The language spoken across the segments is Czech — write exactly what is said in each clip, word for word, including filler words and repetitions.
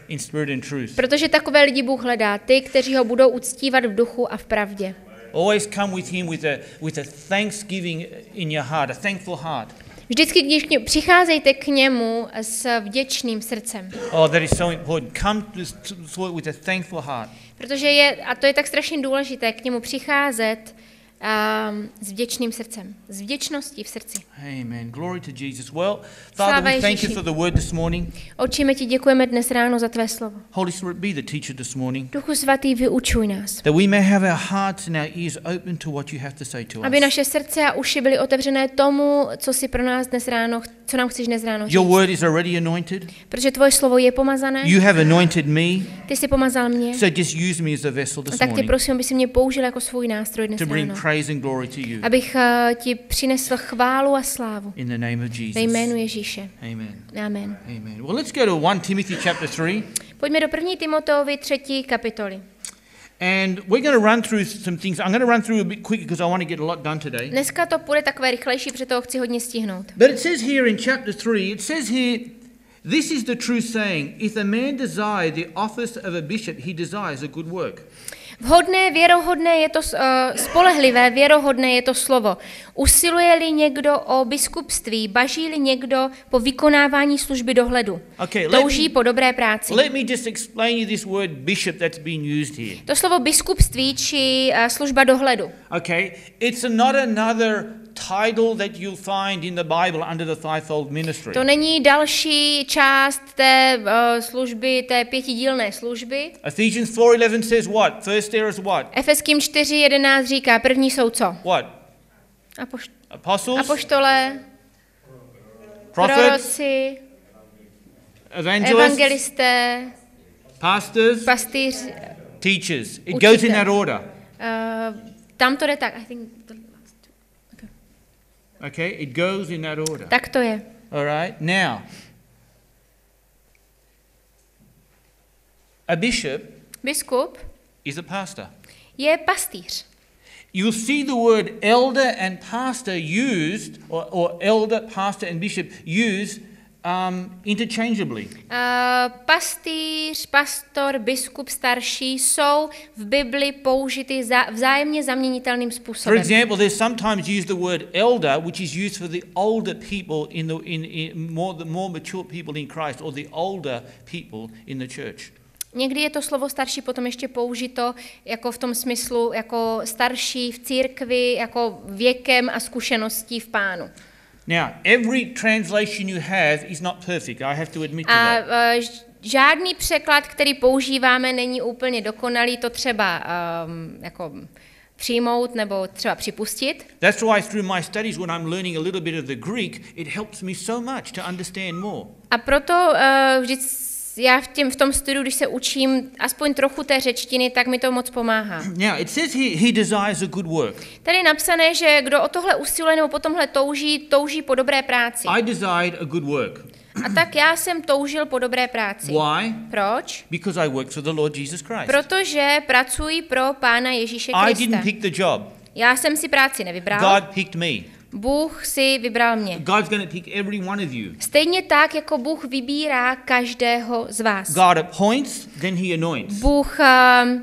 in spirit and truth. Protože takové lidi Bůh hledá, ty, kteří ho budou uctívat v duchu a v pravdě. Always come with him with a with a thanksgiving in your heart, a thankful heart. Vždycky, když k němu, přicházejte k němu s vděčným srdcem. Oh, that is so important. Come to this to, with a thankful heart. Protože je, a to je tak strašně důležité, k němu přicházet um, s vděčným srdcem, s vděčností v srdci. Amen. Glory to Jesus. Well, Father, we thank you for the word this morning. Otče, my ti děkujeme dnes ráno za tvé slovo. Holy Spirit, be the teacher this morning. Duchu svatý, vyučuj nás. That we may have our hearts and our ears open to what you have to say to us. Aby naše srdce a uši byly otevřené tomu, co si pro nás dnes ráno, co nám chceš dnes ráno říct. Your word is already anointed. Protože tvoje slovo je pomazané. You have anointed me. Ty jsi pomazal mě. So just use me as a vessel this tak tě morning. prosím, aby si mě použil jako svůj nástroj dnes To bring ráno. praise and glory to you. Abych uh, ti přinesl chválu a slávu. In the name of Jesus. Ve jménu Ježíše. Amen. Amen. Amen. Well, let's go to First Timothy chapter three. Pojďme do první Timoteovi třetí kapitoly. And we're going to run through some things. I'm going to run through a bit quicker because I want to get a lot done today. Dneska to půjde takové rychlejší, protože toho chci hodně stihnout. But it says here in chapter three, it says here, this is the true saying, if a man desire the office of a bishop, he desires a good work. Vhodné, věrohodné je to, uh, spolehlivé, věrohodné je to slovo. Usiluje-li někdo o biskupství, baží-li někdo po vykonávání služby dohledu. Okay, touží po dobré práci. Let me just explain you this word bishop that's being used here. To slovo biskupství či uh, služba dohledu. Okay, it's not another title that you'll find in the Bible under the fivefold ministry. To není další část té uh, služby, té pětidílné služby. Ephesians four eleven says what? First there is what? Efeským čtyři jedenáct říká, první jsou co? What? Apoš- Apostles? Apoštole, Prophets? proroci, Evangelists? evangelisté, Pastors? pastýři, Teachers. It Učitel. goes in that order. uh, tam to jde tak. I think the last two. Okay. Okay, it goes in that order. Tak to je. All right. Now, a bishop Biskup is a pastor. je pastýř. You'll see the word elder and pastor used, or, or elder, pastor, and bishop used um, interchangeably. Uh, pastýř, pastor, biskup, starší jsou v Bibli použity za, vzájemně zaměnitelným For způsobem. example, there's sometimes used the word elder, which is used for the older people in the in, in more the more mature people in Christ, or the older people in the church. Někdy je to slovo starší potom ještě použito jako v tom smyslu jako starší v církvi, jako věkem a zkušeností v Pánu. Now, every translation you have is not perfect. I have to admit to A that. uh, žádný překlad, který používáme, není úplně dokonalý, to třeba um, jako přijmout nebo třeba připustit. That's why through my studies, when I'm learning a little bit of the Greek, it helps me so much to understand more. A proto uh, vždycky já v, tím, v tom studiu, když se učím aspoň trochu té řečtiny, tak mi to moc pomáhá. Now, it says here, he desires a good work. Tady je napsané, že kdo o tohle usiluje nebo po tomhle touží, touží po dobré práci. I desired a good work. A tak já jsem toužil po dobré práci. Why? Proč? Because I work for the Lord Jesus Christ. Protože pracuji pro Pána Ježíše I Krista. didn't pick the job. Já jsem si práci nevybral. God picked me. Bůh si vybral mě. God's going to pick every one of you. Stejně tak, jako Bůh vybírá každého z vás. God appoints, then he anoints. Bůh uh,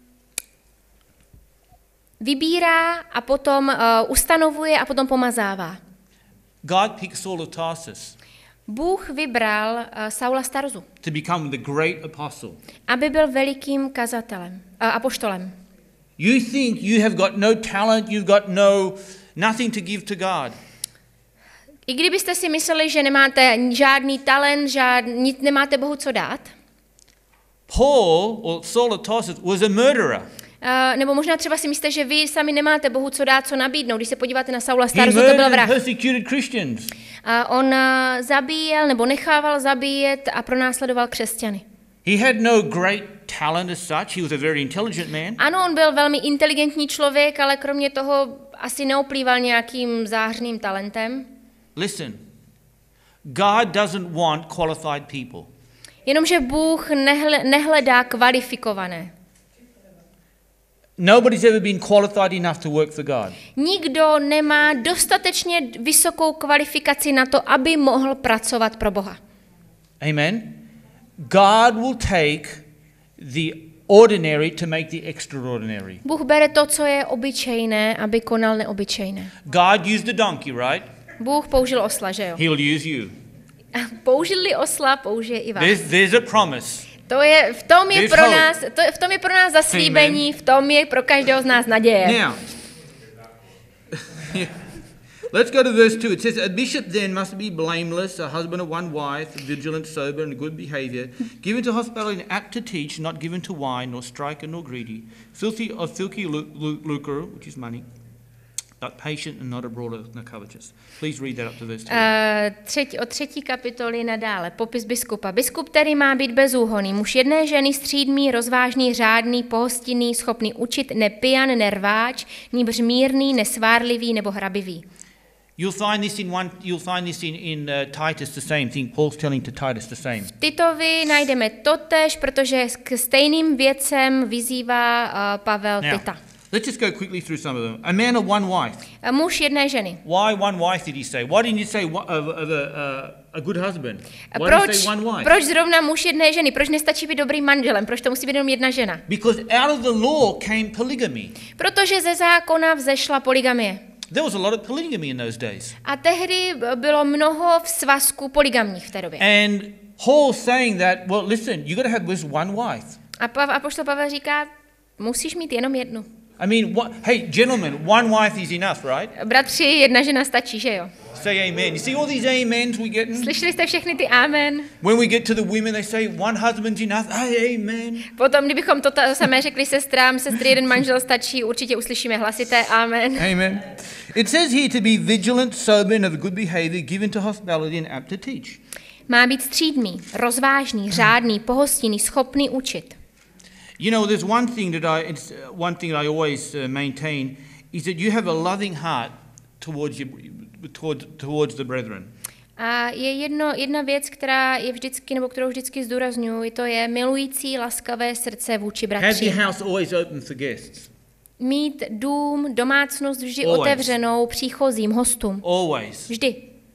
vybírá a potom uh, ustanovuje a potom pomazává. God picked Saul of Tarsus Bůh vybral uh, Saula z Tarzu, to become the great apostle. aby byl velikým kazatelem, uh, apoštolem. You think you have got no talent, you've got no nothing to give to God. I kdybyste si mysleli, že nemáte žádný talent, žád, nic nemáte Bohu co dát, Paul, or Saul of Tarsus, was a murderer. uh, nebo možná třeba si myslíte, že vy sami nemáte Bohu co dát, co nabídnout. Když se podíváte na Saula z He Tarzu, to byl murdered and vrah. persecuted Christians. Uh, on uh, zabíjel nebo nechával zabíjet a pronásledoval křesťany. He had no great talent as such. He was a very intelligent man. Ano, on byl velmi inteligentní člověk, ale kromě toho asi neoplýval nějakým zářným talentem. Listen, God doesn't want qualified people. Jenomže Bůh nehle, nehledá kvalifikované. Nobody's ever been qualified enough to work for God. Nikdo nemá dostatečně vysokou kvalifikaci na to, aby mohl pracovat pro Boha. Amen. God will take the ordinary to make the extraordinary. Bůh bere to, co je obyčejné, aby konal neobyčejné. God used the donkey, right? Bůh použil osla, že jo? He'll use you. Použil-li osla, použije i vás. There's, there's a promise. To je, v tom je There's pro hope. nás, to, v tom je pro nás zaslíbení, v tom je pro každého z nás naděje. Now, let's go to verse two. It says, a bishop then must be blameless, a husband of one wife, vigilant, sober, and good behavior, given to hospitality and apt to teach, not given to wine, nor striker, nor greedy, filthy of filthy lu- lu- lucre, which is money, but patient and not a brawler, no covetous. Please read that up to verse two. Uh, třetí, od třetí kapitoly nadále, popis biskupa. Biskup tedy má být bezúhonný, muž jedné ženy, střídmý, rozvážný, řádný, pohostinný, schopný učit, nepijan, nerváč, níbrž mírný, nesvárlivý nebo hrabivý. You'll find this in one. You'll find this in in uh, Titus, the same thing. Paul's telling to Titus the same. V Titovi najdeme totéž, protože k stejným věcem vyzývá uh, Pavel Now, Tita. let's just go quickly through some of them. A man of one wife. Uh, muž jedné ženy. Why one wife did he say? Why didn't he say of, of a, uh, a good husband? A Why did he proč, say one wife? proč zrovna muž jedné ženy? Proč nestačí být dobrým manželem? Proč to musí být jenom jedna žena? Because out of the law came polygamy. Protože ze zákona vzešla polygamie. There was a lot of polygamy in those days. A tehdy bylo mnoho v svazku polygamních v té době. And Paul's saying that, well, listen, you got to have this one wife. A pa- apoštol Pavel říká, musíš mít jenom jednu. I mean, what, hey, gentlemen, one wife is enough, right? Bratři, jedna žena stačí, že jo? Say amen. You see all these amens we get? Slyšeli jste všechny ty amen? When we get to the women, they say one husband's enough. Hey, amen. Potom, kdybychom to ta- samé řekli sestrám, sestry, jeden manžel stačí, určitě uslyšíme hlasité amen. Amen. It says here to be vigilant, sober, and of good behavior, given to hospitality and apt to teach. Má být střídmý, rozvážný, řádný, pohostinný, schopný učit. You know, there's one thing that I, it's uh, one thing that I always uh, maintain is that you have a loving heart towards your, towards, towards the brethren. A je jedno, jedna věc, která je vždycky, nebo kterou vždycky zdůrazňuji, to je milující, laskavé srdce vůči Have bratři. your house always open for guests. Mít dům, domácnost vždy Always. otevřenou příchozím hostům. Always. Vždy.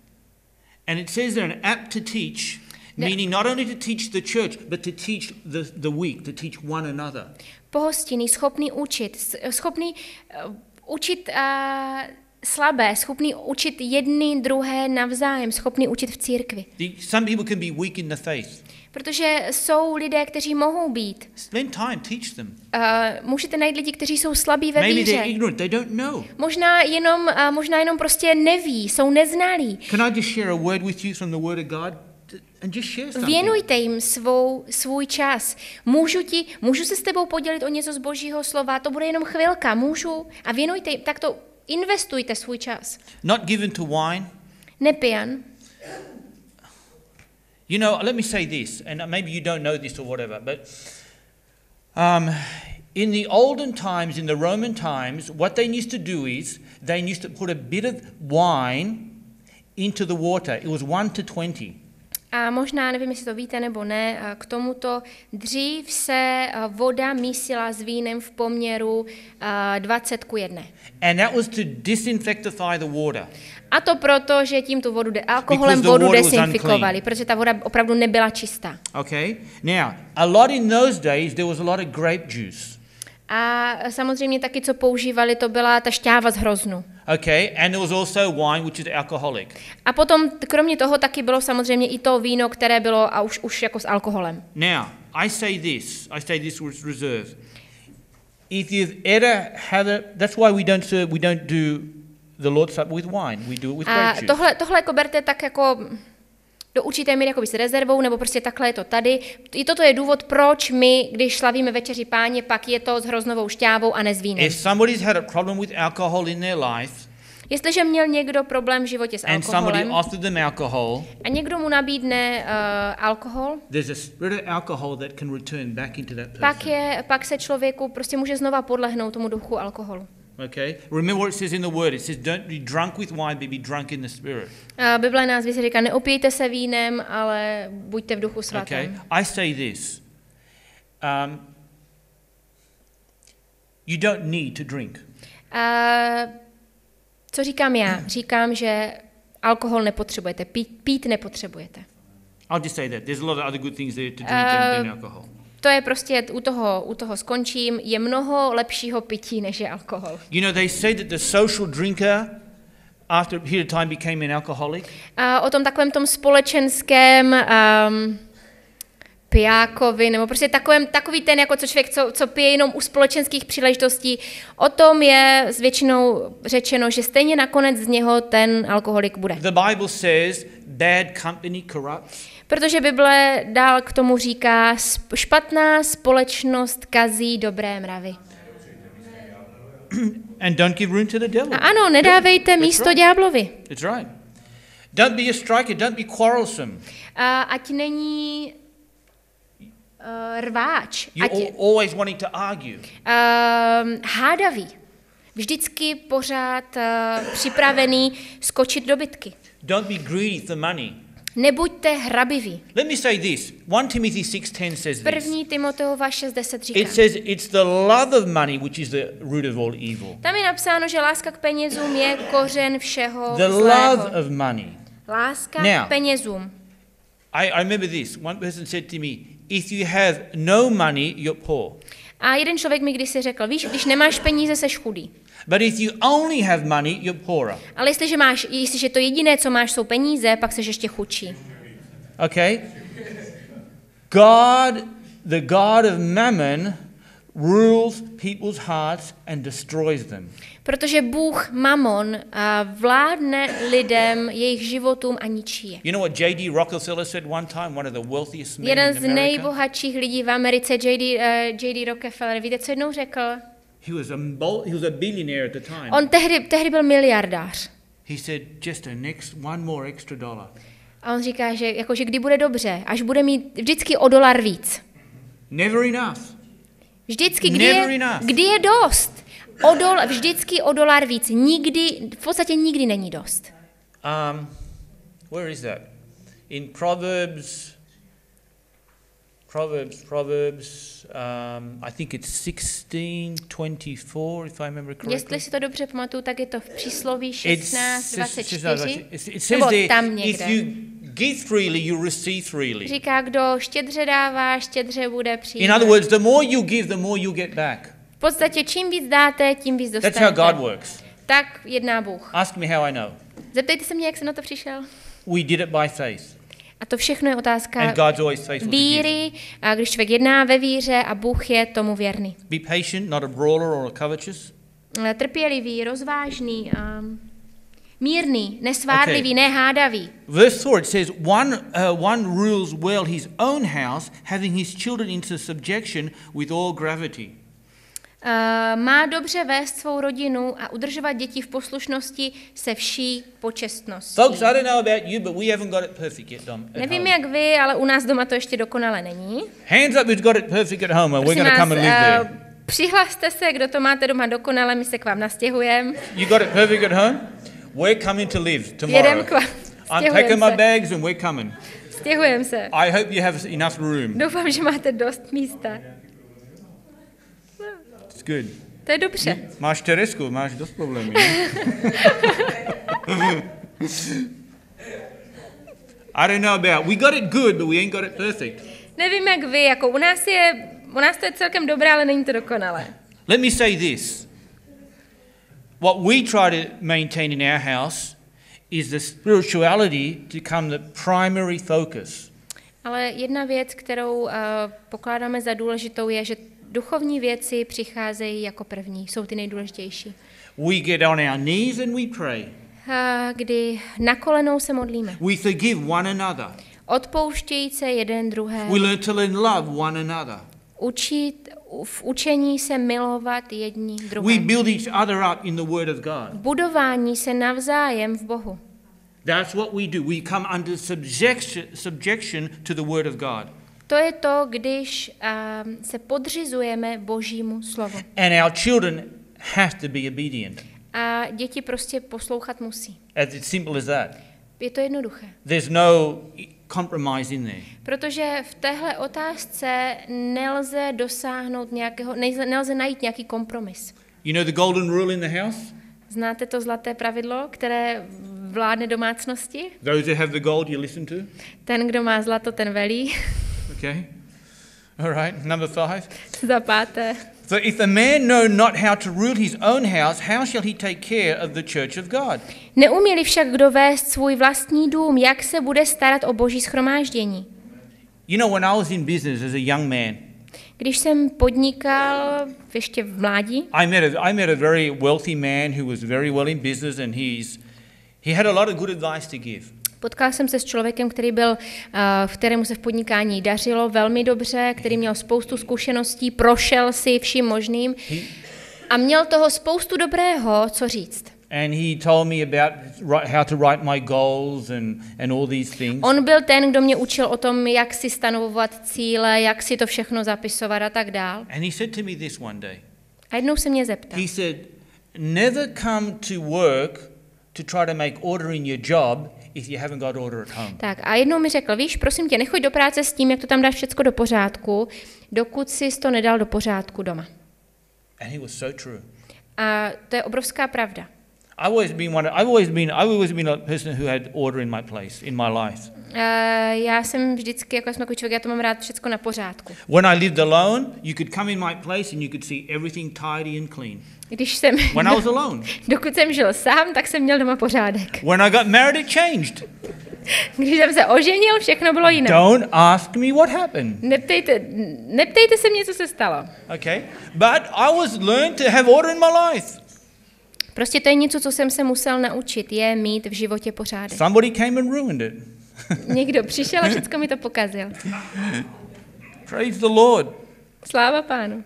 And it says there, an apt to teach, meaning not only to teach the church, but to teach the, the weak, to teach one another. Pohostinný, schopný učit, s- schopný uh, učit uh, slabé, schopný učit jedny druhé navzájem, schopný učit v církvi. The, some people can be weak in the faith. Protože jsou lidé, kteří mohou být. Spend time, teach them. Uh, můžete najít lidi, kteří jsou slabí ve Maybe víře. they're ignorant, they don't know. Možná jenom, uh, možná jenom prostě neví, jsou neznalí. Can I just share a word with you from the Word of God? And just share something. Věnujte jim svou, svůj čas. Můžu, ti, můžu se s tebou podělit o něco z Božího slova, to bude jenom chvilka, můžu. A věnujte jim, tak to investujte svůj čas. Not given to wine. Nepijan. You know, let me say this, and maybe you don't know this or whatever, but um, in the olden times, in the Roman times, what they used to do is they used to put a bit of wine into the water. It was one to twenty. A možná, nevím, jestli to víte nebo ne, a k tomuto dřív se a, voda mísila s vínem v poměru a, dvacet ku jedné. And that was to disinfectify the water. A to proto, že tím tu vodu, de- alkoholem Because the vodu water was desinfikovali, unclean. protože ta voda opravdu nebyla čistá. Okay? Now, a lot in those days, there was a lot of grape juice. A samozřejmě taky, co používali, to byla ta šťáva z hroznu. Okay? And there was also wine, which is alcoholic. A potom, kromě toho, taky bylo samozřejmě i to víno, které bylo a už, už jako s alkoholem. Now, I say this, I say this with reserve. If you've ever had a, that's why we don't serve, we don't do the Lord's Supper with wine. We do it with A grape juice. tohle, tohle jako berte tak jako do určité míry jako s rezervou, nebo prostě takhle je to tady. I toto je důvod, proč my, když slavíme večeři Páně, pak je to s hroznovou šťávou a ne s vínem. If somebody's had a problem with alcohol in their life, Jestliže měl někdo problém v životě s and somebody alkoholem offered them alcohol, a někdo mu nabídne uh, alkohol, there's a spirit of alcohol that can return back into that pak, person. je, pak se člověku prostě může znova podlehnout tomu duchu alkoholu. Okay? Remember what it says in the word. It says, don't be drunk with wine, but be drunk in the spirit. Uh, Bible nás více říká, neopijte se vínem, ale buďte v duchu Okay? svatém. I say this. Um, you don't need to drink. Uh, co říkám já? Říkám, že alkohol nepotřebujete, pít, pít nepotřebujete. I'll just say that. There's a lot of other good things there to drink than, than alcohol. To je prostě, u toho, u toho skončím, je mnoho lepšího pití, než je alkohol. You know, they say that the social drinker after a period of time became an alcoholic. A o tom takovém tom společenském um, pijákovi, nebo prostě takovém, takový ten, jako co člověk, co, co pije jenom u společenských příležitostí, o tom je s většinou řečeno, že stejně nakonec z něho ten alkoholik bude. The Bible says bad company corrupts. Protože Bible dál k tomu říká, špatná společnost kazí dobré mravy. And don't give room to the devil. A ano, nedávejte That's místo right. ďáblovi. That's right. Don't be a striker, don't be quarrelsome. A ať není uh, rváč, You're ať al- always wanting to argue. uh, hádavý. Vždycky pořád uh, připravený skočit do bitky. Don't be greedy for money. Nebuďte hrabiví. Let me say this. First Timothy six ten says this. První Timoteova šest deset říká. It says it's the love of money which is the root of all evil. Tam je napsáno, že láska k penězům je kořen všeho The zlého. love of money. Láska Now. k penězům. I, I remember this. One person said to me, if you have no money, you're poor. A jeden člověk mi kdysi řekl, víš, když nemáš peníze, seš chudý. But if you only have money, you're poorer. Ale jestliže máš, jestliže to jediné, co máš, jsou peníze, pak seš ještě chudší. Okay? God, the God of mammon, rules people's hearts and destroys them. Protože Bůh Mamon a vládne lidem, jejich životům a ničí je. You know what J D Rockefeller said one time, one of the wealthiest men Jeden in z America? nejbohatších lidí v Americe, J D, uh, J D Rockefeller, víte, co jednou řekl? He was a mul- he was a billionaire at the time. On tehdy, tehdy byl miliardář. He said, just a next one more extra dollar. A on říká, že, jako, že kdy bude dobře, až bude mít vždycky o dolar víc. Never enough. Vždycky, kdy Never je, enough. kdy je dost. O dol, vždycky o dolar víc. Nikdy, v podstatě nikdy není dost. Um, where is that? In Proverbs, Proverbs, Proverbs, um, I think it's sixteen twenty-four, if I remember correctly. Jestli si to dobře pamatuju, tak je to v přísloví It's- šestnáct dvacet čtyři. It says Nebo there, tam if někde. you give freely, you receive freely. Říká, kdo štědře dává, štědře bude In přijímat. other words, the more you give, the more you get back. V podstatě čím víc dáte, tím víc That's how God dostanete. works. Tak jedná Bůh. Ask me how I know. Zeptejte se mě, jak jsem na to přišel. We did it by faith. A to všechno je otázka And God's always faithful to give. víry, a když člověk jedná ve víře a Bůh je tomu věrný. Be patient, not a brawler or a covetous. Trpělivý, rozvážný, um, mírný, nesvárlivý, Okay. nehádavý. Verse four, it says, one, uh, one rules well his own house, having his children into subjection with all gravity. Uh, má dobře vést svou rodinu a udržovat děti v poslušnosti se vší počestností. Folks, I don't know about you, but we haven't got it perfect yet, Dom. at Nevím, home. jak vy, ale u nás doma to ještě dokonale není. Hands up who's got it perfect at home, and we're Prosím going to come and live vás, there. uh, přihlaste se, kdo to máte doma dokonale, my se k vám nastěhujeme. You got it perfect at home? We're coming to live tomorrow. Jedem k vám. I'm taking Stěhujeme my se. bags and we're coming. Stěhujeme se. I hope you have enough room. Doufám, že máte dost místa. It's good. To je dobře. Máš Teresku, máš dost problémů. ne? I don't know about, we got it good, but we ain't got it perfect. Nevím, jak vy, jako u nás je, u nás to je celkem dobré, ale není to dokonalé. Let me say this. What we try to maintain in our house is the spirituality to become the primary focus. Ale jedna věc, kterou uh, pokládáme za důležitou, je, že duchovní věci přicházejí jako první, jsou ty nejdůležitější. We get on our knees and we pray. Uh, kdy na kolenou se modlíme. We forgive one another. Odpouštějí se jeden druhé. We learn to learn love one another. Učit, v učení se milovat jedni We druhé. build each other up in the Word of God. Budování se navzájem v Bohu. That's what we do. We come under subjection, subjection to the Word of God. To je to, když um, se podřizujeme Božímu slovu. And our children have to be obedient. A děti prostě poslouchat musí. As it's simple as that. Je to jednoduché. There's no compromise in there. Protože v téhle otázce nelze dosáhnout nějakého, nelze, nelze najít nějaký kompromis. You know the golden rule in the house? Znáte to zlaté pravidlo, které vládne domácnosti. Those who have the gold, you listen to. Ten, kdo má zlato, ten velí. Okay. All right. Number five. Za páté. For if a man know not how to rule his own house, how shall he take care of the church of God? Neumí-li však kdo vést svůj vlastní dům, jak se bude starat o boží shromáždění? You know, when I was in business as a young man, Když jsem podnikal ještě v mládí, I met a, I met a very wealthy man who was very well in business, and he's he had a lot of good advice to give. potkal jsem se s člověkem, který byl, uh, v kterému se v podnikání dařilo velmi dobře, který měl spoustu zkušeností, prošel si vším možným a měl toho spoustu dobrého, co říct. And he told me about how to write my goals and, and all these things. On byl ten, kdo mě učil o tom, jak si stanovovat cíle, jak si to všechno zapisovat a tak dál. And he said to me this one day. A jednou se mě zeptal. He said, never come to work to try to make order in your job if you haven't got order at home. Tak a jednou mi řekl, víš, prosím tě, nechoď do práce s tím, jak to tam dáš všecko do pořádku, dokud jsi to nedal do pořádku doma. And he was so true. A to je obrovská pravda. I've always been one. I've always been. I've always been a person who had order in my place in my life. Uh, já jsem vždycky, jako jsem takový člověk, já to mám rád všecko na pořádku. When I lived alone, you could come in my place and you could see everything tidy and clean. Když jsem, When I was alone. dokud jsem žil sám, tak jsem měl doma pořádek. When I got married, it changed. Když jsem se oženil, všechno bylo jiné. Don't ask me what happened. Neptejte, neptejte se mě, co se stalo. Okay, but I was learned to have order in my life. Prostě to je něco, co jsem se musel naučit, je mít v životě pořádek. Somebody came and ruined it. Někdo přišel a všechno mi to pokazil. Praise the Lord. Sláva Pánu.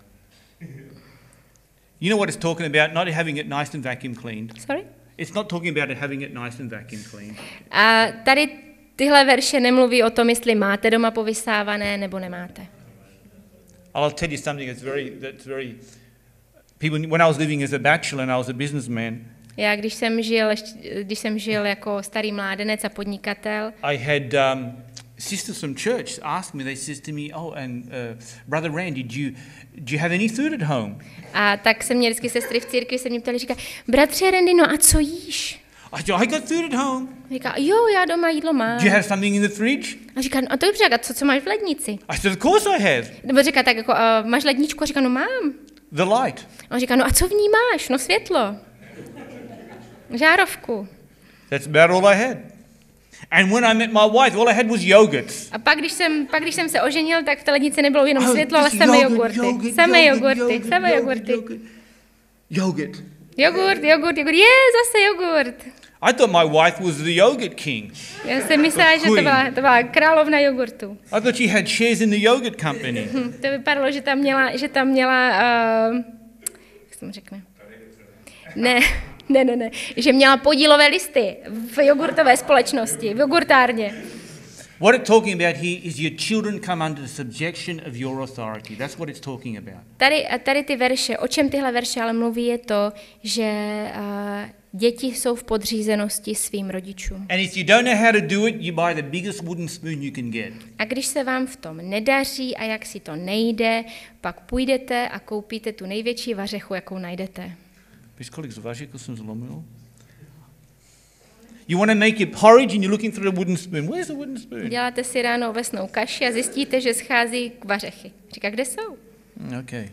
You know what it's talking about? Not having it nice and vacuum cleaned. Sorry? It's not talking about it having it nice and vacuum cleaned. A tady tyhle verše nemluví o tom, jestli máte doma povysávané nebo nemáte. I'll tell you something that's very that's very people when I was living as a bachelor and I was a businessman. Já když jsem žil, když jsem žil jako starý mládenec a podnikatel, I had um, sisters from church ask me. They says to me, "Oh, and uh, Brother Randy, do you do you have any food at home?" a tak se mě vždycky sestry v církvi se mě ptali, říká, bratře Randy, no a co jíš? I said, "I got food at home." Říká, jo, já doma jídlo mám. Do you have something in the fridge? A říká, no a to je dobře, a co, co máš v lednici? I said, "Of course I have." Nebo říká, tak jako, uh, máš ledničku? A říká, no mám. The light. A on říká, no a co v ní máš? No světlo. Žárovku. That's about all I had. And when I met my wife, all I had was yogurt. A pak když, jsem, pak, když jsem se oženil, tak v té lednici nebylo jenom Oh, světlo, ale just samé yogurt, jogurty. yogurt, Samé yogurt, jogurty, yogurt, samé yogurt, jogurty. yogurt. Yogurt. Jogurt, jogurt, jogurt. Je, zase jogurt. I thought my wife was the yogurt king. Já jsem myslela, že to byla, to byla královna jogurtu. I thought she had shares in the yogurt company. Hm, to vypadalo, že tam měla, že tam měla, uh, jak se mu řekne? Ne, ne, ne, ne, že měla podílové listy v jogurtové společnosti, v jogurtárně. What it's talking about here is your children come under the subjection of your authority. That's what it's talking about. Tady, tady ty verše, o čem tyhle verše ale mluví, je to, že uh, děti jsou v podřízenosti svým rodičům. And if you don't know how to do it, you buy the biggest wooden spoon you can get. A když se vám v tom nedaří a jak si to nejde, pak půjdete a koupíte tu největší vařechu, jakou najdete. Víš, kolik z vařechu jsem zlomil? You want to make your porridge and you're looking for the wooden spoon. Where's the wooden spoon? Děláte si ráno ovesnou kaši a zjistíte, že schází k vařechy. Říká, kde jsou? Okay.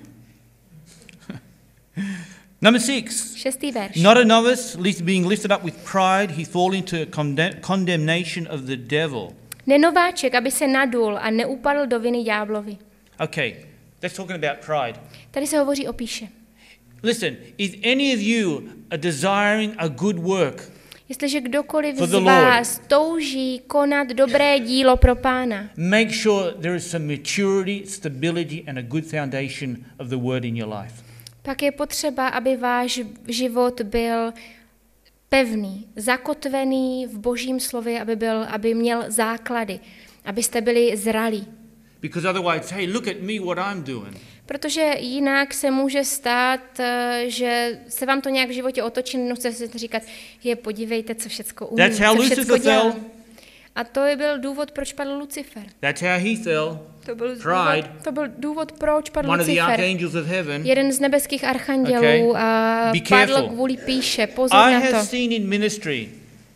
Number six. Šestý verš. Not a novice, least being lifted up with pride, he fall into a condemn- condemnation of the devil. Nenováček, aby se nadul a neupadl do viny ďáblovi. Okay, that's talking about pride. Tady se hovoří o píše. Listen, if any of you are desiring a good work, Jestliže kdokoliv For z the vás touží konat dobré dílo pro Pána, make sure there is some maturity, stability, and a good foundation of the word in your life. pak je potřeba, aby váš život byl pevný, zakotvený v Božím slově, aby, byl, aby měl základy, abyste byli zralí. Because otherwise, hey, look at me, what I'm doing. Protože jinak se může stát, že se vám to nějak v životě otočí, no chcete si říkat, je, podívejte, co všecko umí, That's how co všecko Lucifer dělá. fell. A to je byl důvod, proč padl Lucifer. That's how he fell. To byl, Pride. důvod, to byl důvod, proč padl One of the Lucifer. archangels of heaven. Jeden z nebeských archandělů Okay. a Be padl careful. kvůli píše. Pozor I na have to. seen in ministry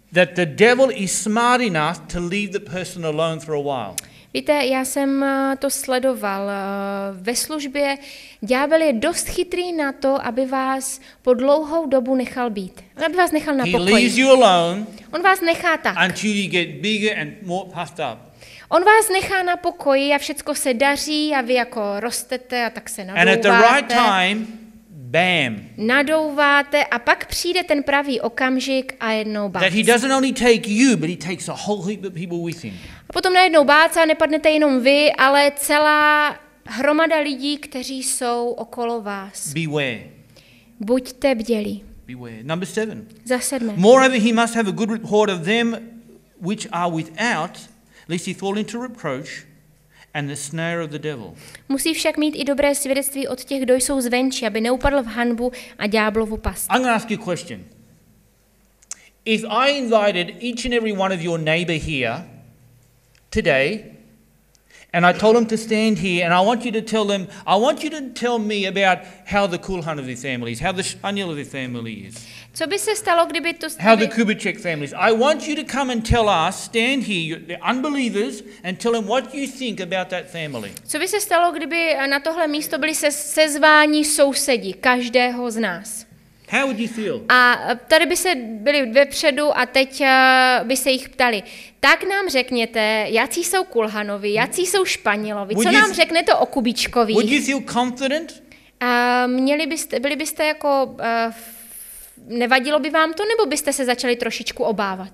that the devil is smart enough to leave the person alone for a while. Víte, já jsem eh, to sledoval. eh, Ve službě ďábel je dost chytrý na to, aby vás po dlouhou dobu nechal být. Aby vás nechal na He leaves pokoji. you alone On vás nechá tak. until you get bigger and more puffed up. On vás nechá na pokoji a všecko se daří a vy jako rostete a tak se And at the right nadouváte. time, bam, Nadouváte a pak přijde ten pravý okamžik a jednou bác. that he doesn't only take you, but he takes a whole heap of people with him. A potom najednou bác a nepadnete jenom vy, ale celá hromada lidí, kteří jsou okolo vás. Beware. Buďte bdělí. Beware. Number seven. Za sedmé. Moreover, he must have a good report of them which are without, lest he fall into reproach and the snare of the devil. Musí však mít i dobré svědectví od těch, kdo jsou zvenčí, aby neupadl v hanbu a ďáblovu past. I'm going to ask you a question. If I invited each and every one of your neighbour here today, and I told them to stand here, and I want you to tell them, I want you to tell me about how the Kulhan of their family is, how the Shpaniel of their family is, Co by se stalo, kdyby to... how the Kdyby, Kubitschek family is. I want you to come and tell us, stand here, you're- the unbelievers, and tell them what you think about that family. co by se stalo, kdyby na tohle místo byli se, sezváni sousedi, každého z nás? How would you feel? A tady by se byli vepředu a teď eh, by se jich ptali, tak nám řekněte, jací jsou Kulhanovi, jací jsou Španělovi, co Would you- nám řeknete o Kubičkových? Would you feel confident? A měli byste, byli byste jako, eh, nevadilo by vám to, nebo byste se začali trošičku obávat?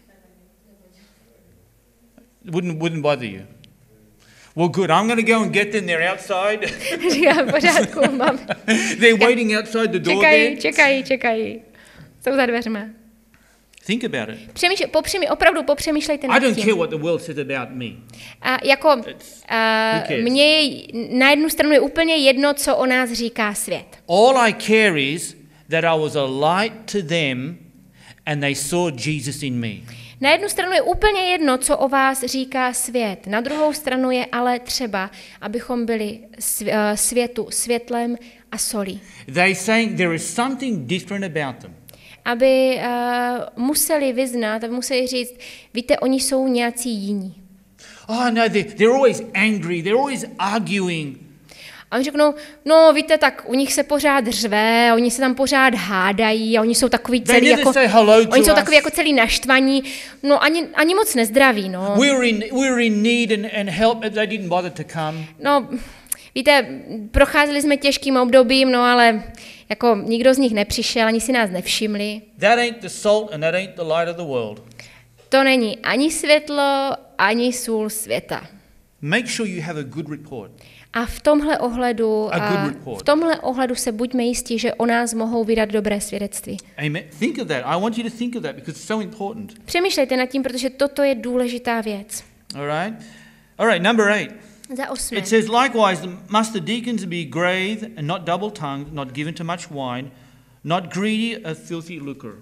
Wouldn't, wouldn't bother you? Well, good. I'm going to go and get them. They're outside. Říkám, v pořádku, mám. They're waiting outside the door Čekají, there. čekají, čekají. Jsou za dveřma. Think about it. Přemýšle, popřemý, opravdu popřemýšlejte I nad don't care tím. what the world says about me. A jako It's- a, who cares? mně je, na jednu stranu je úplně jedno, co o nás říká svět. All I care is that I was a light to them and they saw Jesus in me. Na jednu stranu je úplně jedno, co o vás říká svět. Na druhou stranu je ale třeba, abychom byli sv- eh, světu světlem a solí. They saying there is something different about them. Aby uh, museli vyznat, aby museli říct, víte, oni jsou nějací jiní. Oh no, they're, they're always angry. They're always arguing. A oni řeknou, no víte, tak u nich se pořád řve, oni se tam pořád hádají a oni jsou takový They celý never jako, say hello to oni jsou us. takový jako celý naštvaní, no ani, ani moc nezdraví, no. We were in, we were in need and, and help, but they didn't bother to come. No, víte, procházeli jsme těžkým obdobím, no ale jako nikdo z nich nepřišel, ani si nás nevšimli. That ain't the salt and that ain't the light of the world. To není ani světlo, ani sůl světa. Make sure you have a good report. A v tomhle ohledu, A good a report. v tomhle ohledu se buďme jistí, že o nás mohou vydat dobré svědectví. Amen. Think of that. I want you to think of that because it's so important. Přemýšlejte nad tím, protože toto je důležitá věc. All right? All right, number eight. Za osmé. It says, likewise, must the deacons be grave and not double-tongued, not given to much wine, not greedy of filthy lucre.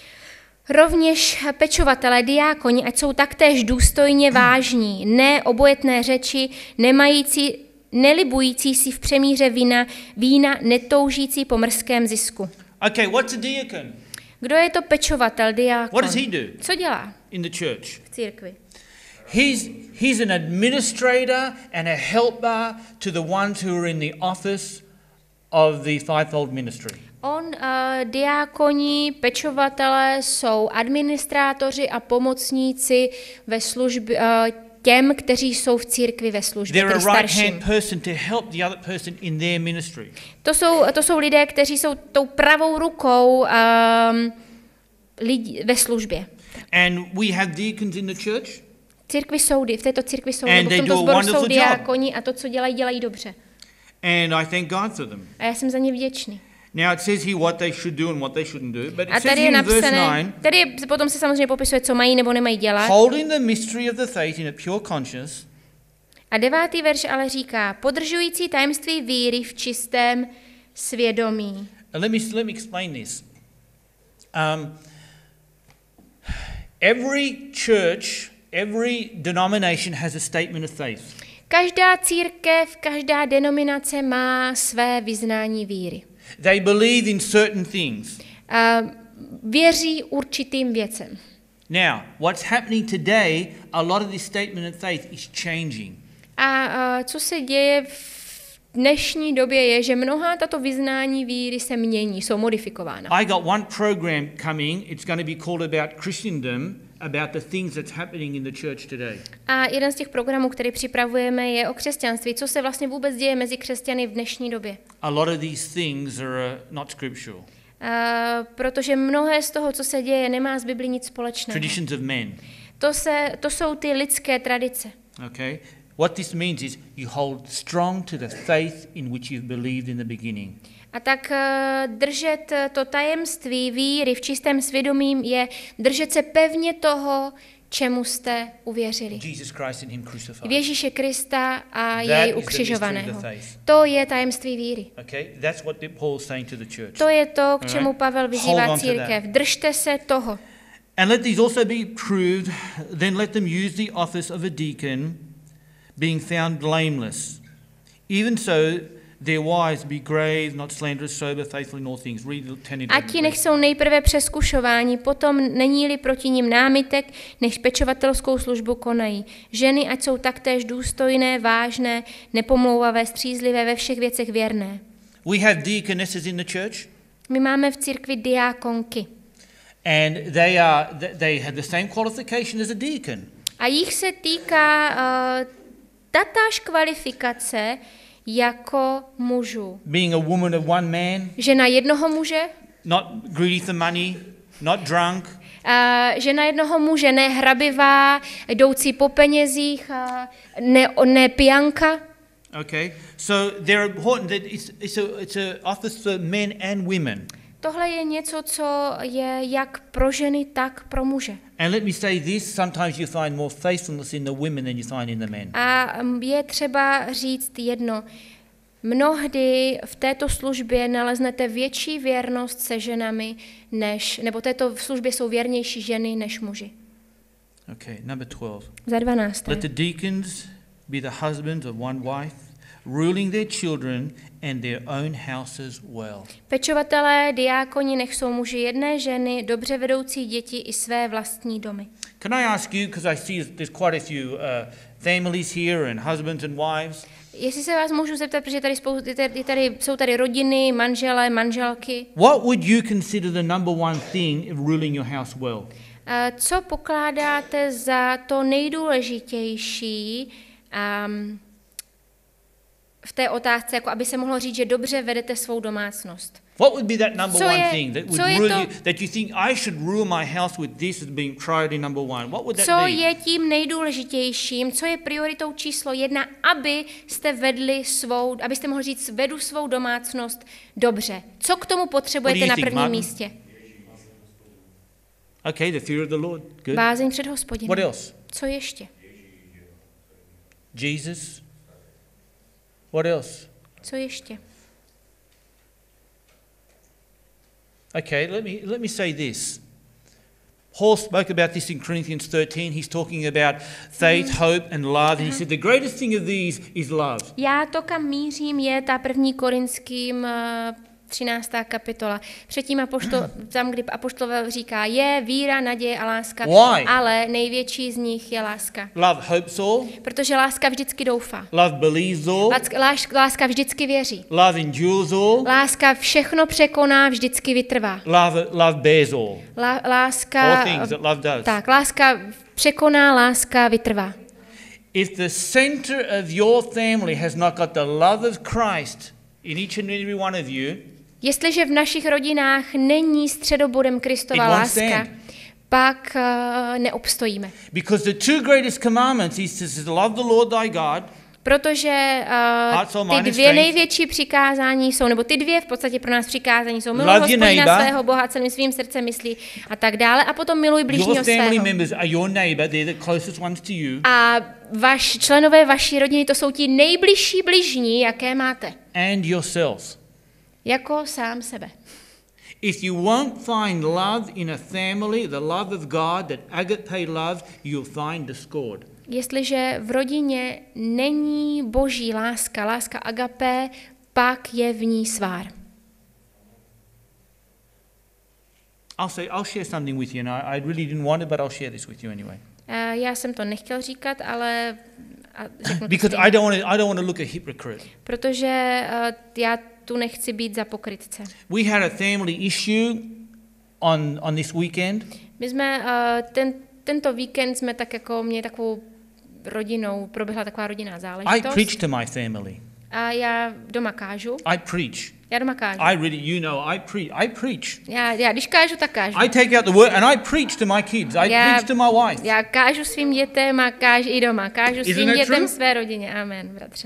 Rovněž pečovatelé, diákoni, ať jsou taktéž důstojně vážní, ne obojetné řeči, nemající, nelibující si v přemíře vína, vína netoužící po mrzkém zisku. Okay, what's a deacon? Kdo je to pečovatel, diákon? What does he do Co dělá in the church? v církvi? He's, he's an administrator and a helper to the ones who are in the office of the fivefold ministry. On, uh, diákoni, pečovatelé jsou administrátoři a pomocníci ve službě, uh, těm, kteří jsou v církvi ve službě, They're a tedy starším. right-hand person to help the other person in their ministry. To jsou, to jsou lidé, kteří jsou tou pravou rukou um, lidí ve službě. And we have deacons in the church. V církvi jsou, di- v této církvi jsou, And nebo v they tomto do a sboru wonderful jsou diákoni a to, co dělají, dělají dobře. And I thank God for them. A já jsem za ně vděčný. Now it says here what they should do and what they shouldn't do, but it A says tady here je in verse napsané, nine, tady je, potom se samozřejmě popisuje, co mají nebo nemají dělat. holding the mystery of the faith in a pure conscience, A devátý verš ale říká, podržující tajemství víry v čistém svědomí. and let me, let me explain this. Um, every church, every denomination has a statement of faith. Každá církev, každá denominace má své vyznání víry. They believe in certain things. A věří určitým věcem. Now, what's happening today, a lot of this statement of faith is changing. A uh, co se děje v dnešní době je, že mnohá tato vyznání víry se mění, jsou modifikována. I got one program coming, it's going to be called about Christendom, about the things that's happening in the church today. A jeden z těch programů, který připravujeme, je o křesťanství, co se vlastně vůbec děje mezi křesťany v dnešní době. A lot of these things are uh, not scriptural. Uh, protože mnohé z toho, co se děje, nemá s Biblí nic společného. Traditions of men. To, se, to jsou ty lidské tradice. Okay? What this means is you hold strong to the faith in which you've believed in the beginning. A tak uh, držet to tajemství víry v čistém svědomí je držet se pevně toho, čemu jste uvěřili. Jesus Christ and him crucified. V Ježíše Krista a That jej is the ukřižovaného. mystery of the faith. To je tajemství víry. Okay? That's what Paul's saying to the church. To je to, k Alright? čemu Pavel Hold vyzývá on to církev. that. Držte se toho. And let these also be proved, then let them use the office of a deacon, being found blameless. Even so, their wives be grave, not slanderous, sober, faithful in all things. Read ten A ti nech jsou nejprve přeskušováni, potom není-li proti nim námitek, než pečovatelskou službu konají. Ženy, ať jsou taktéž důstojné, vážné, nepomlouvavé, střízlivé, ve všech věcech věrné. We have deaconesses in the church, My máme v církvi diákonky. and they are they have the same qualification as a deacon. A jich se týká uh, tatáž kvalifikace jako mužů. Being a woman of one man, Žena jednoho muže, not greedy for money, not drunk, uh, žena jednoho muže, ne hrabivá, jdoucí po penězích, uh, ne, ne pijanka. okay? So they're important that it's, it's a it's a office for men and women. Tohle je něco, co je jak pro ženy, tak pro muže. And let me say this, sometimes you find more faithfulness in the women than you find in the men. A je třeba říct jedno. Mnohdy v této službě naleznete větší věrnost se ženami, než, nebo této službě jsou věrnější ženy než muži. Okay, number twelve. Za dvanácté. Let the deacons be the husbands of one wife, ruling their children and their own houses well. Pečovatelé, diákoni, nech jsou muži jedné ženy, dobře vedoucí děti i své vlastní domy. Can I ask you, because I see there's quite a few uh, families here and husbands and wives. Jestli se vás můžu zeptat, protože tady, spou- je tady, je tady jsou tady rodiny, manželé, manželky. What would you consider the number one thing of ruling your house well? A co pokládáte za to nejdůležitější um, v té otázce, jako aby se mohlo říct, že dobře vedete svou domácnost? What would be that number Co one je- thing that would co je rule to- you, that you think I should rule my house with this as being priority number one? What would that Co be? je tím nejdůležitějším, co je prioritou číslo jedna, aby jste vedli svou, abyste mohli říct, vedu svou domácnost dobře. Co k tomu potřebujete you na think, prvním Martin? místě? Okay, the fear of the Lord. Good. Bázeň před Hospodinem. What else? Co ještě? Jesus. What else? Co ještě? Okay, let me let me say this. Paul spoke about this in Corinthians thirteen. He's talking about faith, hope, and love. And he said the greatest thing of these is love. Já to, kam mířím, je ta první Korinským uh, třináctá kapitola. Předtím apoštol, tam, kdy apoštol říká, je víra, naděje a láska, Why? ale největší z nich je láska. Love hopes all. Protože láska vždycky doufá. Love believes all. Láska, láska, láska vždycky věří. Love endures all. Láska všechno překoná, vždycky vytrvá. Love love bears all. Lá, láska, All things that love does. tak, láska překoná, láska vytrvá. If the center of your family has not got the love of Christ in each and every one of you, Jestliže v našich rodinách není středobodem Kristova It won't láska, stand. pak uh, neobstojíme. because the two greatest commandments is to love the Lord thy God, Protože Heart, soul, uh, mind ty and dvě strength. největší přikázání jsou, nebo ty dvě v podstatě pro nás přikázání jsou, miluj Love your Hospodina neighbor. svého Boha celým svým srdcem, myslí a tak dále, a potom miluj your bližního family svého. members are your neighbor, they're the closest ones to you, A vaš, členové vaší rodiny, to jsou ti nejbližší bližní, jaké máte. and yourselves. Jako sám sebe. If you won't find love in a family, the love of God, that agape love, you'll find discord. Jestliže v rodině není boží láska, láska agapé, pak je v ní svár. I'll say, I'll share something with you, and I, I really didn't want it, but I'll share this with you anyway. Uh, já jsem to nechtěl říkat, ale a řeknu to Because stejně. I don't want to, I don't want to look a hypocrite. Protože uh, já tu nechci být za pokrytce. We had a family issue on, on this weekend. My jsme uh, ten, tento víkend jsme tak jako měli takovou rodinou, proběhla taková rodinná I záležitost. preach to my family. A já doma kážu. I preach. Já doma kážu. I really, you know, I preach. I preach. Já, já když kážu, tak kážu. I take out the word and I preach to my kids. I Já- preach to my wife. Já kážu svým dětem a kážu i doma. Kážu Isn't svým that dětem true? své rodině. Amen, bratře.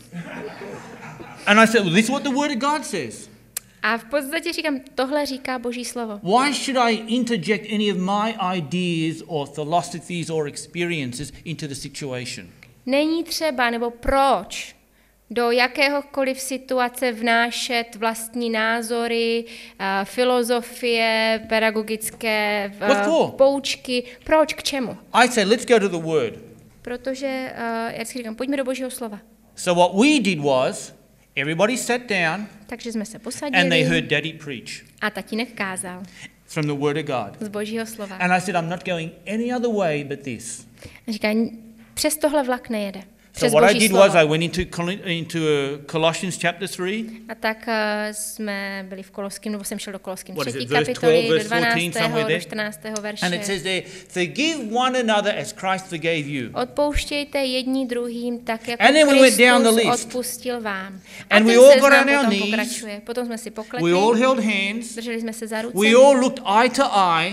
And I said, well, this is what the word of God says. A v podstatě říkám, tohle říká Boží slovo. Why should I interject any of my ideas or philosophies or experiences into the situation? Není třeba, nebo proč do jakéhokoliv situace vnášet vlastní názory, uh, filozofie, pedagogické uh, What for? poučky. Proč, k čemu? I say, let's go to the word. Protože, uh, já vždycky říkám, pojďme do Božího slova. So what we did was, everybody sat down Takže jsme se and they posadili heard Daddy preach a tatínek kázal from the word of God. z Božího slova. And I said, I'm not going any other way but this. A říká, přes tohle vlak nejede. Přes So what I Boží did was I slovo. went into Col- into uh, Colossians chapter three. A tak uh, jsme byli v Koloským, nebo jsem šel do Koloským What is třetí it, verse kapitoly, twelve, do verse fourteen, dvanáctého somewhere do there? čtrnáctého verše. And it says there, forgive one another as Christ forgave you. Odpouštějte jedni druhým tak, jako And then we went down the Kristus list. odpustil vám. A And ten we all got seznam on our potom knees. pokračuje. Potom jsme si poklepli, We all held hands. drželi jsme se za ruce We all looked eye to eye.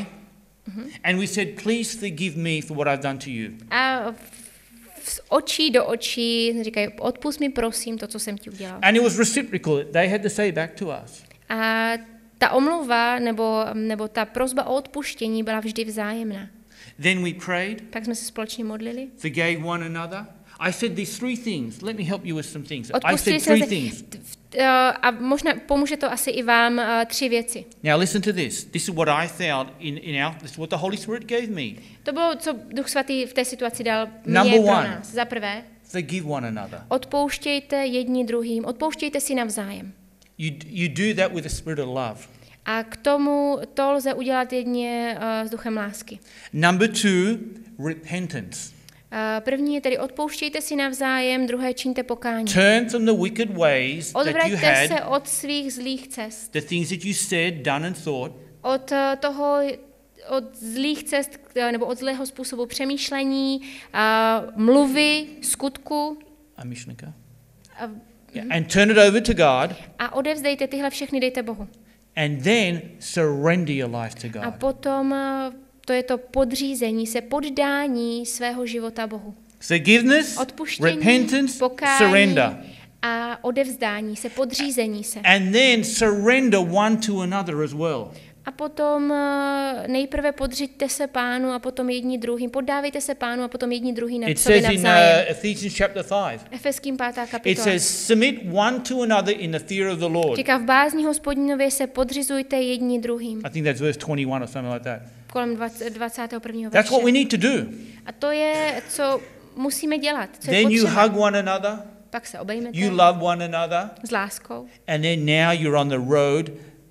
And we said, please forgive me for what I've done to you. a v- z očí do očí říkají, odpusť mi prosím to, co jsem ti udělal. And it was reciprocal. They had to say back to us. A ta omluva nebo, nebo ta prosba o odpuštění byla vždy vzájemná. Then we prayed, Tak jsme se společně modlili. forgave one another. I said these three things. Let me help you with some things. I Odpustili said se three things. uh, a možná pomůže to asi i vám uh, tři věci. Now listen to this. This is what I found in, in our, this is what the Holy Spirit gave me. To bylo, co Duch Svatý v té situaci dal Number mě pro one. nás. Za prvé, Forgive one another. odpouštějte jedni druhým, odpouštějte si navzájem. You, you do that with a spirit of love. A k tomu to lze udělat jedně uh, s duchem lásky. Number two, repentance. Uh, první je tedy odpouštějte si navzájem, druhé čiňte pokání. Turn from the wicked ways that you Odvraťte se had, od svých zlých cest, the things that you said, done and thought, od uh, toho, od zlých cest uh, nebo od zlého způsobu přemýšlení, uh, mluvy, skutku Amishnika, uh, yeah, and turn it over to God, a odevzdejte tyhle všechny, dejte Bohu. and then surrender your life to A God. potom uh, to je to podřízení se, poddání svého života Bohu. Forgiveness, Odpuštění, repentance, pokání surrender. a odevzdání se, podřízení se. And then surrender one to another as well. A potom uh, nejprve podřiďte se Pánu a potom jedni druhým. Poddávejte se Pánu a potom jedni druhý na It sobě says in navzájem. uh, Ephesians chapter five, Efeským pátá it kapitola. says, submit one to another in the fear of the Lord. Říká, v bázni Hospodinově se podřizujte jedni druhým. I think that's verse twenty-one or something like that. Kolem dvacátého dvacátého prvního That's what we verše. need to do. A to je, co musíme dělat, co je Then you potřeba. hug one another, Pak se obejmete you love one another, s láskou. and then now you're on the road,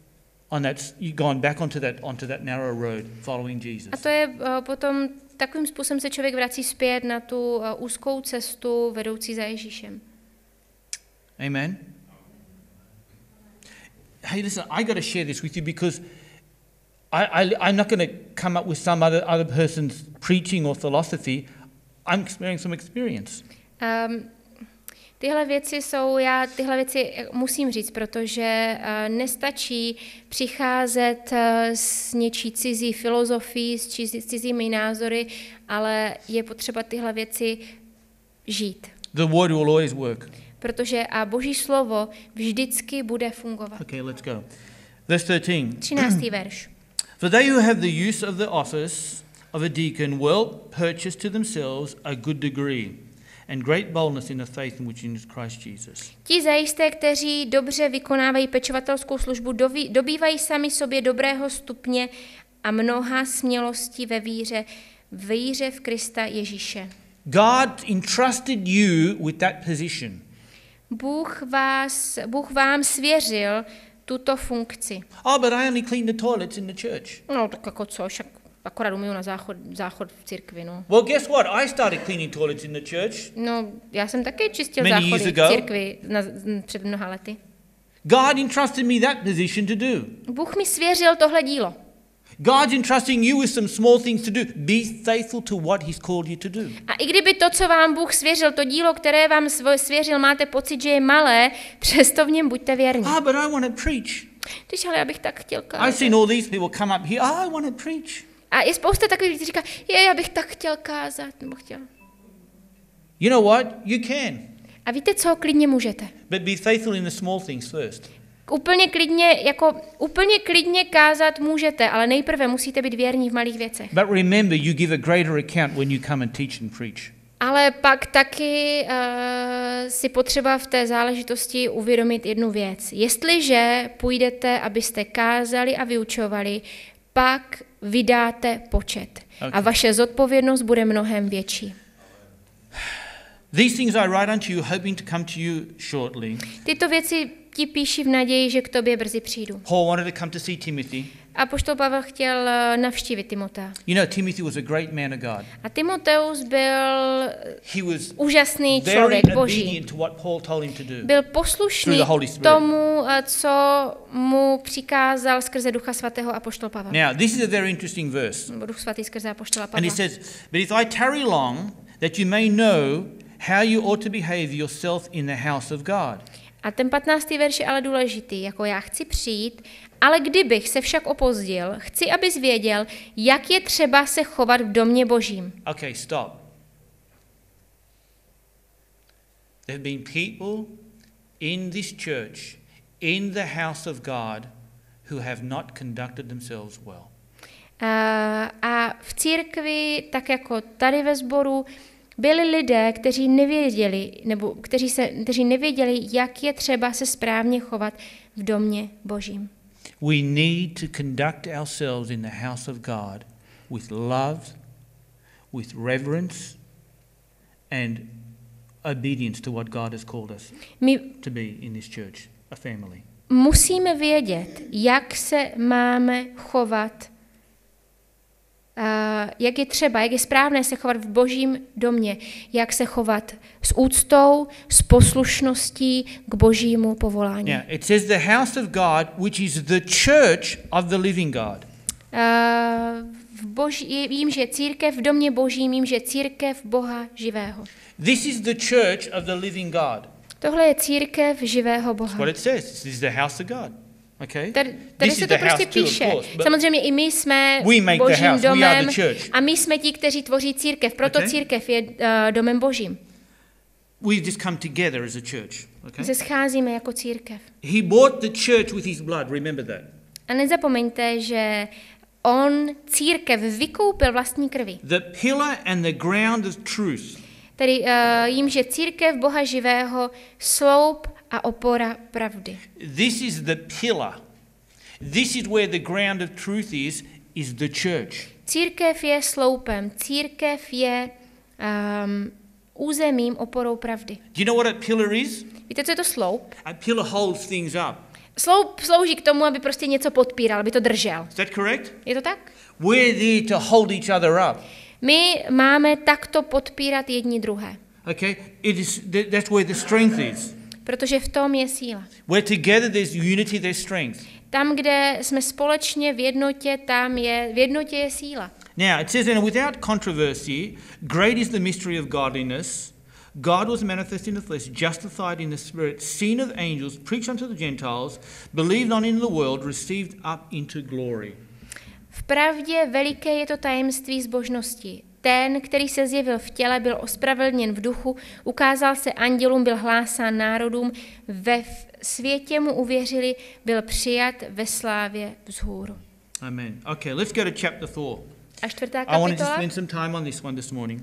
on that, you've gone back onto that, onto that narrow road, following Jesus. A to je uh, potom, takovým způsobem se člověk vrací zpět na tu uh, úzkou cestu vedoucí za Ježíšem. Amen. Hey, listen, I got to share this with you because I, I, I'm not going to come up with some other, other person's preaching or philosophy. I'm experiencing some experience. Um, tyhle věci jsou, já tyhle věci musím říct, protože uh, nestačí přicházet uh, s něčí cizí filozofií, s cizí, cizími názory, ale je potřeba tyhle věci žít. The word will always work. Protože a Boží slovo vždycky bude fungovat. Okay, let's go. Verse thirteen. třináctý verš. For they who have the use of the office of a deacon well purchase to themselves a good degree and great boldness in the faith in which is Christ Jesus. Ti zajisté, kteří dobře vykonávají pečovatelskou službu, doví, dobývají sami sobě dobrého stupně a mnoha smělostí ve víře, v víře v Krista Ježíše. God entrusted you with that position. Bůh, vás, Bůh vám svěřil tuto funkci. Oh, but I only clean the toilets in the church. No tak jako co, však akorát umiju na záchod, záchod v církvi, no. Well, guess what? I started cleaning toilets in the church. No, já jsem taky čistil Many years záchody v ago. církvi na, před mnoha lety. God entrusted me that position to do. Bůh mi svěřil tohle dílo. God's entrusting you with some small things to do. Be faithful to what he's called you to do. A i kdyby to, co vám Bůh svěřil, to dílo, které vám svěřil, máte pocit, že je malé, přesto v něm buďte věrní. Ah, but I want to preach. Když ale já bych tak chtěl I've kázat. seen all these people come up here. Oh, I want to preach. A je spousta takových lidí, kteří říká, je, já bych tak chtěl kázat, nebo chtěl. You know what? You can. A víte co, klidně můžete. But be faithful in the small things first. Úplně klidně, jako úplně klidně kázat můžete, ale nejprve musíte být věrní v malých věcech. But remember, you give a greater account when you come and teach and preach. Ale pak taky uh, si potřeba v té záležitosti uvědomit jednu věc. Jestliže půjdete, abyste kázali a vyučovali, pak vydáte počet. Okay. A vaše zodpovědnost bude mnohem větší. These things I write unto you, hoping to come to you shortly. Tyto věci ti píši v naději, že k tobě brzy přijdu. Paul wanted to come to see Timothy. A apoštol Pavel chtěl eh, navštívit Timotea. You know, Timothy was a great man of God. A Timoteus byl He was úžasný very člověk Boží. obedient to what Paul told him to do. Byl poslušný Through the Holy Spirit. tomu, eh, co mu přikázal skrze Ducha Svatého apoštol Pavel. Now, this is a very interesting verse. Nebo Duch Svatý skrze apoštola And Pavla. it says, but if I tarry long, that you may know how you ought to behave yourself in the house of God. A ten patnáctý verš je ale důležitý, jako já chci přijít, ale kdybych se však opozdil, chci, abys věděl, jak je třeba se chovat v domě Božím. Okay, stop. There have been people in this church, in the house of God, who have not conducted themselves well. A, a v církvi, tak jako tady ve sboru, byli lidé, kteří nevěděli, nebo kteří, se, kteří nevěděli, jak je třeba se správně chovat v domě Božím. We need to conduct ourselves in the house of God with love, with reverence, and obedience to what God has called us My to be in this church, a family. musíme vědět, jak se máme chovat, Uh, jak je třeba, jak je správné se chovat v Božím domě, jak se chovat s úctou, s poslušností k Božímu povolání. Now, it says the house of God, which is the church of the living God. Uh, v boží, vím, že církev v domě Božím, vím, že církev Boha živého. This is the church of the living God. Tohle je církev živého Boha. What it says. This is the house of God. Okay? Tady, tady This se is to the prostě house too, of píše. course, but Samozřejmě i my jsme we make the Božím house. We are domem the church. a my jsme ti, kteří tvoří církev. Proto Okay. církev je uh, domem Božím. we just come together as a church. My Okay? se scházíme jako církev. He bought the church with his blood. Remember that. A nezapomeňte, že on církev vykoupil vlastní krví. The pillar and the ground of truth. Tedy uh, jím, že církev Boha živého, sloup a opora pravdy. This is the pillar. This is where the ground of truth is, is the church. Církev je sloupem, církev je um, územím, oporou pravdy. Do you know what a pillar is? Víte, co je to sloup? A pillar holds things up. Sloup slouží k tomu, aby prostě něco podpíral, aby to držel. Is that correct? Je to tak? We're there to hold each other up. My máme takto podpírat jedni druhé, Okay? It is, th- that's where the strength is. protože v tom je síla. Where together there's unity, there's strength. Tam, kde jsme společně v jednotě, tam je, v jednotě je síla. Now, it says, and without controversy, great is the mystery of godliness. God was manifest in the flesh, justified in the spirit, seen of angels, preached unto the Gentiles, believed on in the world, received up into glory. V pravdě veliké je to tajemství zbožnosti. Ten, který se zjevil v těle, byl ospravedlněn v duchu, ukázal se andělům, byl hlásán národům, ve světě mu uvěřili, byl přijat ve slávě vzhůru. Amen. Okay, let's go to chapter four. A čtvrtá I wanted to kapitola. spend some time on this one this morning.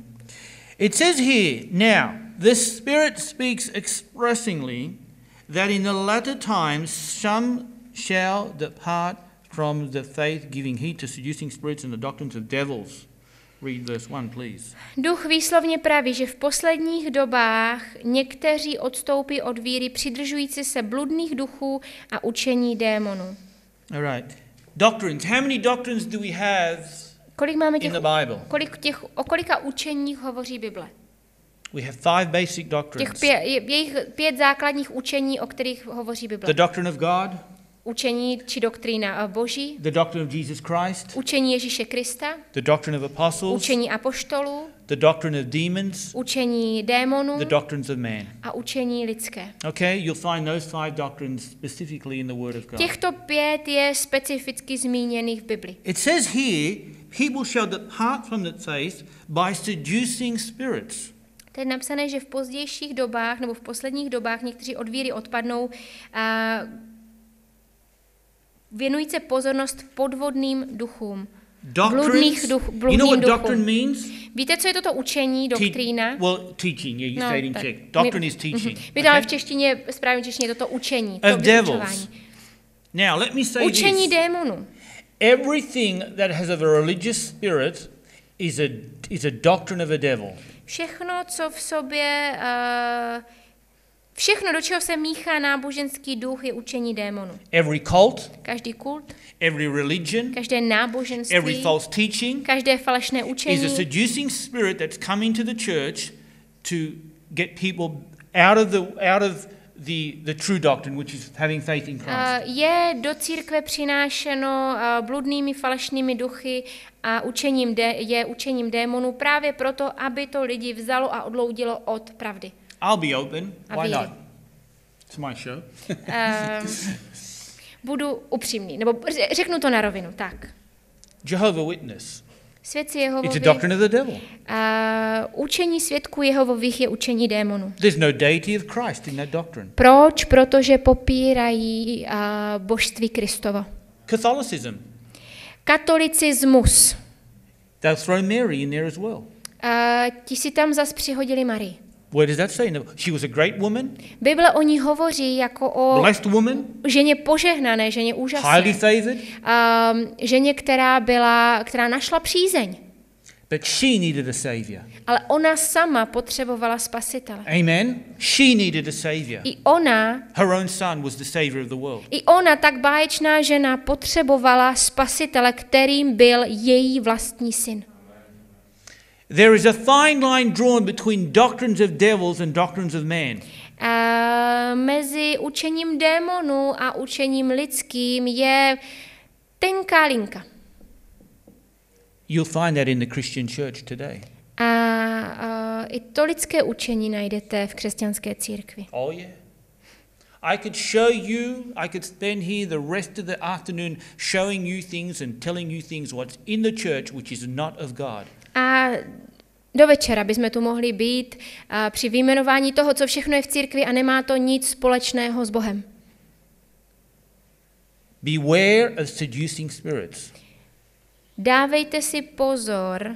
It says here, now, the Spirit speaks expressingly that in the latter times some shall depart from the faith, giving heed to seducing spirits and the doctrines of devils, Read verse one, please. Duch výslovně praví, že v posledních dobách někteří odstoupí od víry, přidržující se bludných duchů a učení démonů. All right. Doctrines. How many doctrines do we have Kolik máme in těch, the Bible? kolik těch, o kolika učeních hovoří Bible? We have five basic Těch doctrines. pě, je, je jich pět základních učení, o kterých hovoří Bible. The doctrine of God, Učení či doktrína Boží, the doctrine of Jesus Christ, učení Ježíše Krista, the doctrine of apostles, učení apoštolů, the doctrine of demons, učení démonů the doctrines of man. a učení lidské. Okay, you'll find those five doctrines specifically in the Word of God. Těchto pět je specificky zmíněných v Bibli. It says here, people shall depart from the faith by seducing spirits. To je napsané, že v pozdějších dobách nebo v posledních dobách někteří od víry odpadnou a věnují se pozornost podvodným duchům. Bludných Doctrines, duch, you know bludným what duchům. doctrine means? Víte, co je toto učení, Te- doktrína? well, teaching, yeah, you No, say it in tak. Czech. Doctrine My- is teaching. Mhm. My dáme v okay? češtině, správně češtině toto učení, to Of devils. vyučování. Now, let me say Učení this. démonů. Everything that has a religious spirit is a, is a doctrine of a devil. Všechno, co v sobě, uh, všechno, do čeho se míchá náboženský duch, je učení démonů. Every cult, Každý kult, every religion, každé náboženství, every false teaching každé falešné is a učení seducing spirit that's come into the church to get people out of the out of the the true doctrine, which is having faith in Christ. uh, je do církve přinášeno uh, bludnými falešnými duchy a učením dé, je učením démonů právě proto, aby to lidi vzalo a odloudilo od pravdy. I'll be open. A Why víry. not? It's my show. Uh, budu upřímný, nebo ře- řeknu to na rovinu, tak. Jehovah Witness. Svědci It's a Jehovovi, doctrine of the devil. uh, učení svědků Jehovových je učení démonů. There's no deity of Christ in that doctrine. Proč? Protože popírají uh, božství Kristovo. Catholicism. Katolicismus. They'll throw Mary in there as well. Uh, ti si tam zas přihodili Marii. Where does that say? No, she was a great woman, Bible o ní hovoří jako o blessed woman, ženě požehnané, ženě highly úžasné. favored, Um, ženě, která byla, která našla přízeň. but she needed a savior. Ale ona sama potřebovala spasitele. Amen. She needed a savior. I ona, Her own son was the savior of the world. i ona, tak báječná žena, potřebovala spasitele, kterým byl její vlastní syn. There is a fine line drawn between doctrines of devils and doctrines of man. A mezi učením démonů a učením lidským je tenká linka. You'll find that in the Christian church today. A, a i to lidské učení najdete v křesťanské církvi. Oh, yeah. I could show you, I could spend here the rest of the afternoon showing you things and telling you things what's in the church which is not of God. A do večera bychom tu mohli být a při vyjmenování toho, co všechno je v církvi a nemá to nic společného s Bohem. Beware of seducing spirits. Dávejte si pozor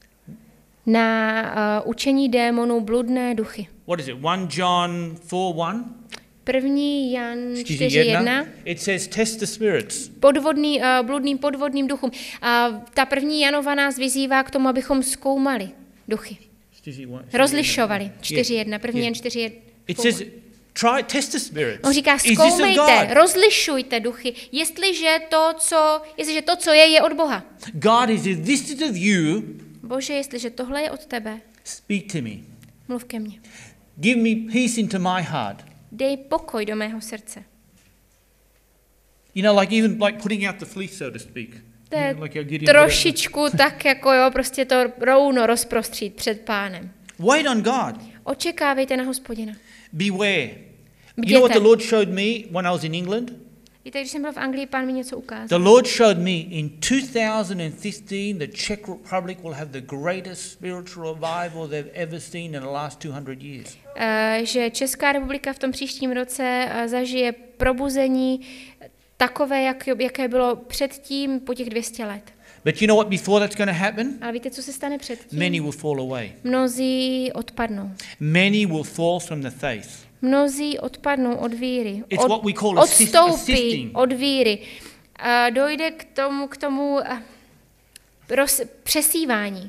na uh, učení démonů bludné duchy. What is it? First John four one? První Jan čtyři jedna. It says test the spirits. Podvodný, uh, bludným podvodným duchům. A ta první Janova nás vyzývá k tomu, abychom zkoumali duchy. Rozlišovali. čtyři jedna. První Jan čtyři jedna. It says try test the spirits. On říká, Is this of zkoumejte, God? rozlišujte duchy, jestliže to, co, jestliže to, co je, je od Boha. God is if this is of you, Bože, jestliže tohle je od tebe, speak to me. mluv ke mně. Give me peace into my heart. Dej pokoj do mého srdce. You know, like even like putting out the fleece, so to speak. To je You know, like you're getting trošičku tak, jako jo, prostě to rovno rozprostřít před Pánem. Wait on God. Očekávejte na Hospodina. Beware. You know what the Lord showed me when I was in England? Víte, když jsem byl v Anglii, Pán mi něco ukázal. The Lord showed me in two thousand fifteen the Czech Republic will have the greatest spiritual revival they've ever seen in the last two hundred years. Uh, že Česká republika v tom příštím roce uh, zažije probuzení takové, jak, jaké bylo předtím po těch dvě stě let. But you know what before that's going to happen? Ale víte, co se stane předtím? Many will fall away. Mnozí odpadnou. Many will fall from the faith. Mnozí odpadnou od víry. It's Od, what we call odstoupí assisting. od víry. A dojde k tomu, k tomu a, roz, přesívání.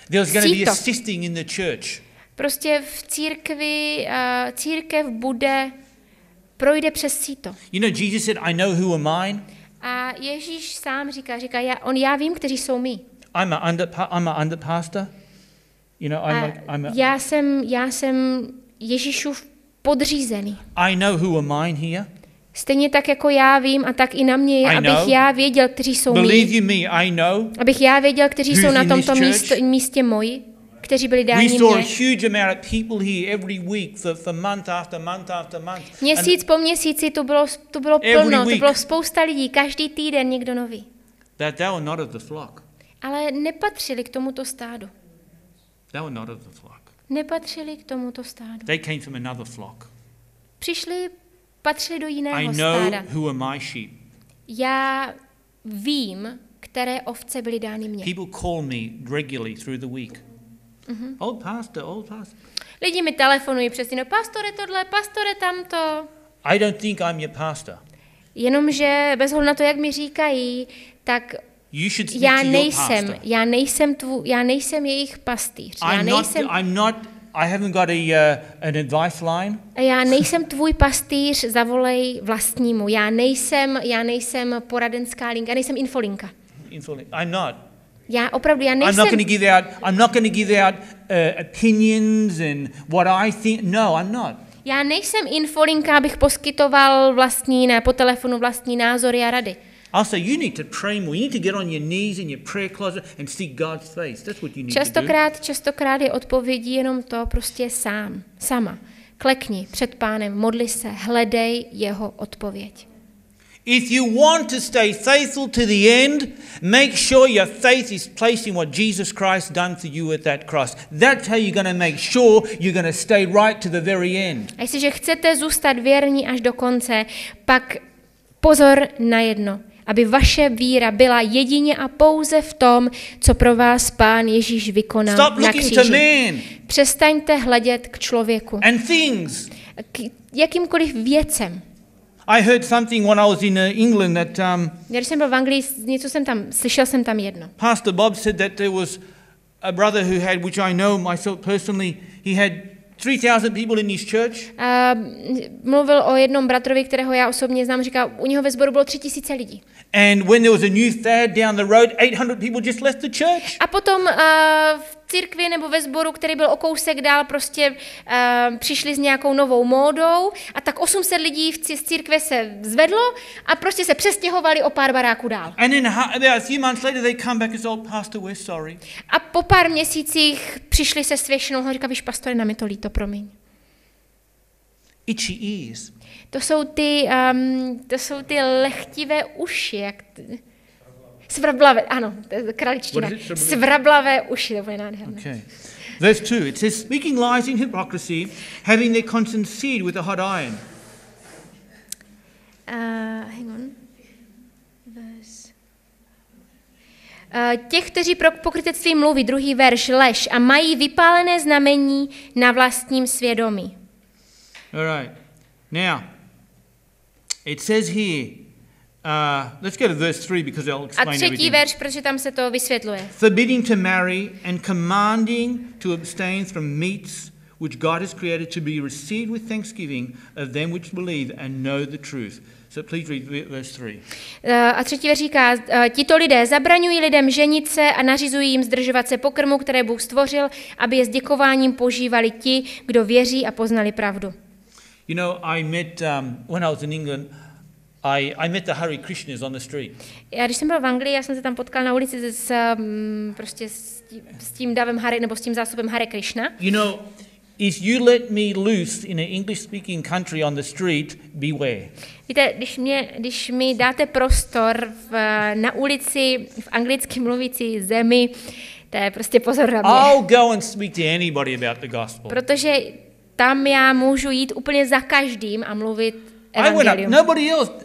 There's going to be síto. a sifting in the church. Prostě v církvi, uh, církev bude, projde přes síto. You know, Jesus said, I know who are mine. A Ježíš sám říká, říká, já, on, já vím, kteří jsou my. I'm a under, I'm a under pastor. You know, I'm A like, I'm a, já jsem, já jsem Ježíšův podřízený. I know who are mine here. Stejně tak, jako já vím, a tak i na mě je, I abych know. já věděl, kteří jsou Believe mý. you me, I know. Abych já věděl, kteří Who's jsou na in tomto this místo, church? místě moji, kteří byli We dáni saw a mně. huge amount of people here every week for, for month after month after month. Měsíc po měsíci to bylo, to bylo Every plno, to week. bylo spousta lidí, každý týden někdo nový. That they were not of the flock. Ale nepatřili k tomuto stádu. They were not of the flock. Nepatřili k tomuto stádu. They came from another flock. Přišli, patřili do jiného I know stáda. who are my sheep. Já vím, které ovce byly dány mně. People call me regularly through the week. Old pastor, old pastor. Lidi mi telefonují přesně, no pastore tohle, pastore tamto. I don't think I'm your pastor. Jenomže bez ohledu na to, jak mi říkají, tak You should speak já to your nejsem, pastor. já nejsem, tvu, já nejsem jejich pastýř. Já I'm not, nejsem, I'm not, I haven't got a, uh, an advice line. já nejsem tvůj pastýř, zavolej vlastnímu. Já nejsem, já nejsem poradenská linka, já nejsem infolinka. I'm not. Já opravdu, já I'm not nejsem, going to give out, I'm not going to give out uh, opinions and what I think. No, I'm not. já nejsem infolinka, abych poskytoval vlastní, ne, po telefonu vlastní názory a rady. I'll say you need to pray more. You need to get on your knees in your prayer closet and seek God's face. That's what you need to do. Častokrát, častokrát je odpovědí jenom to, prostě sám, sama. Klekni před Pánem, modli se, hledej jeho odpověď. If you want to stay faithful to the end, make sure your faith is placed in what Jesus Christ done for you at that cross. That's how you're going to make sure you're going to stay right to the very end. A jestliže chcete zůstat věrní až do konce, pak pozor na jedno, aby vaše víra byla jedině a pouze v tom, co pro vás Pán Ježíš vykonal Stop na looking to kříži. man Přestaňte hledět k člověku, and things. k jakýmkoliv věcem. I heard something when I was in uh, England that um, Když jsem byl v Anglii, něco jsem tam, slyšel jsem tam jedno. Pastor Bob said that there was a brother who had, which I know myself personally, he had three thousand people in his church. A mluvil o jednom bratrovi, kterého já osobně znám, říká, u něho ve sboru bylo tři tisíce lidí. And when there was a new fad down the road, eight hundred people just left the church. A potom uh, v církvi nebo ve sboru, který byl o kousek dál, prostě uh, přišli s nějakou novou módou a tak osm set lidí v cí- z církve se zvedlo a prostě se přestěhovali o pár baráků dál. And then ha- about a few months later, they come back and say, "Oh, Pastor, we're sorry." A po pár měsících přišli se svěšenou a říká, víš, pastore, nám je to líto, promiň. Itchy ears. To jsou ty, um, to jsou ty lehtivé uši, jak t- svrablavé, ano, to je kraličtina, What is it? svrablavé uši, to bude nádherné. Okay. Verse two, it says, "Speaking lies in hypocrisy, having their conscience seared with a hot iron." Uh, hang on. Verse. Uh, těch, kteří pro pokrytectví mluví, druhý verš, lež, a mají vypálené znamení na vlastním svědomí. All right. Now, it says here, uh, let's go to verse three because I'll A explain třetí everything. verš, protože tam se to vysvětluje. Forbidding to marry and commanding to abstain from meats which God has created to be received with thanksgiving of them which believe and know the truth. So please read ve- verse three. Uh, a třetí verš říká, uh, tito lidé zabraňují lidem ženit se a nařizují jim zdržovat se pokrmu, které Bůh stvořil, aby je s děkováním požívali ti, kdo věří a poznali pravdu. You know, I met, um, when I was in England, I, I met the Hare Krishnas on the street. Já když jsem byl v Anglii, já jsem se tam potkal na ulici s, um, prostě s tím, s tím davem Hare, nebo s tím zástupem Hare Krishna. You know, if you let me loose in an English-speaking country on the street, beware. Víte, když, mě, když mi dáte prostor v, na ulici v anglicky mluvící zemi, to je prostě pozor na mě. I'll go and speak to anybody about the gospel. Protože tam já můžu jít úplně za každým a mluvit I went up, evangelium. nobody else,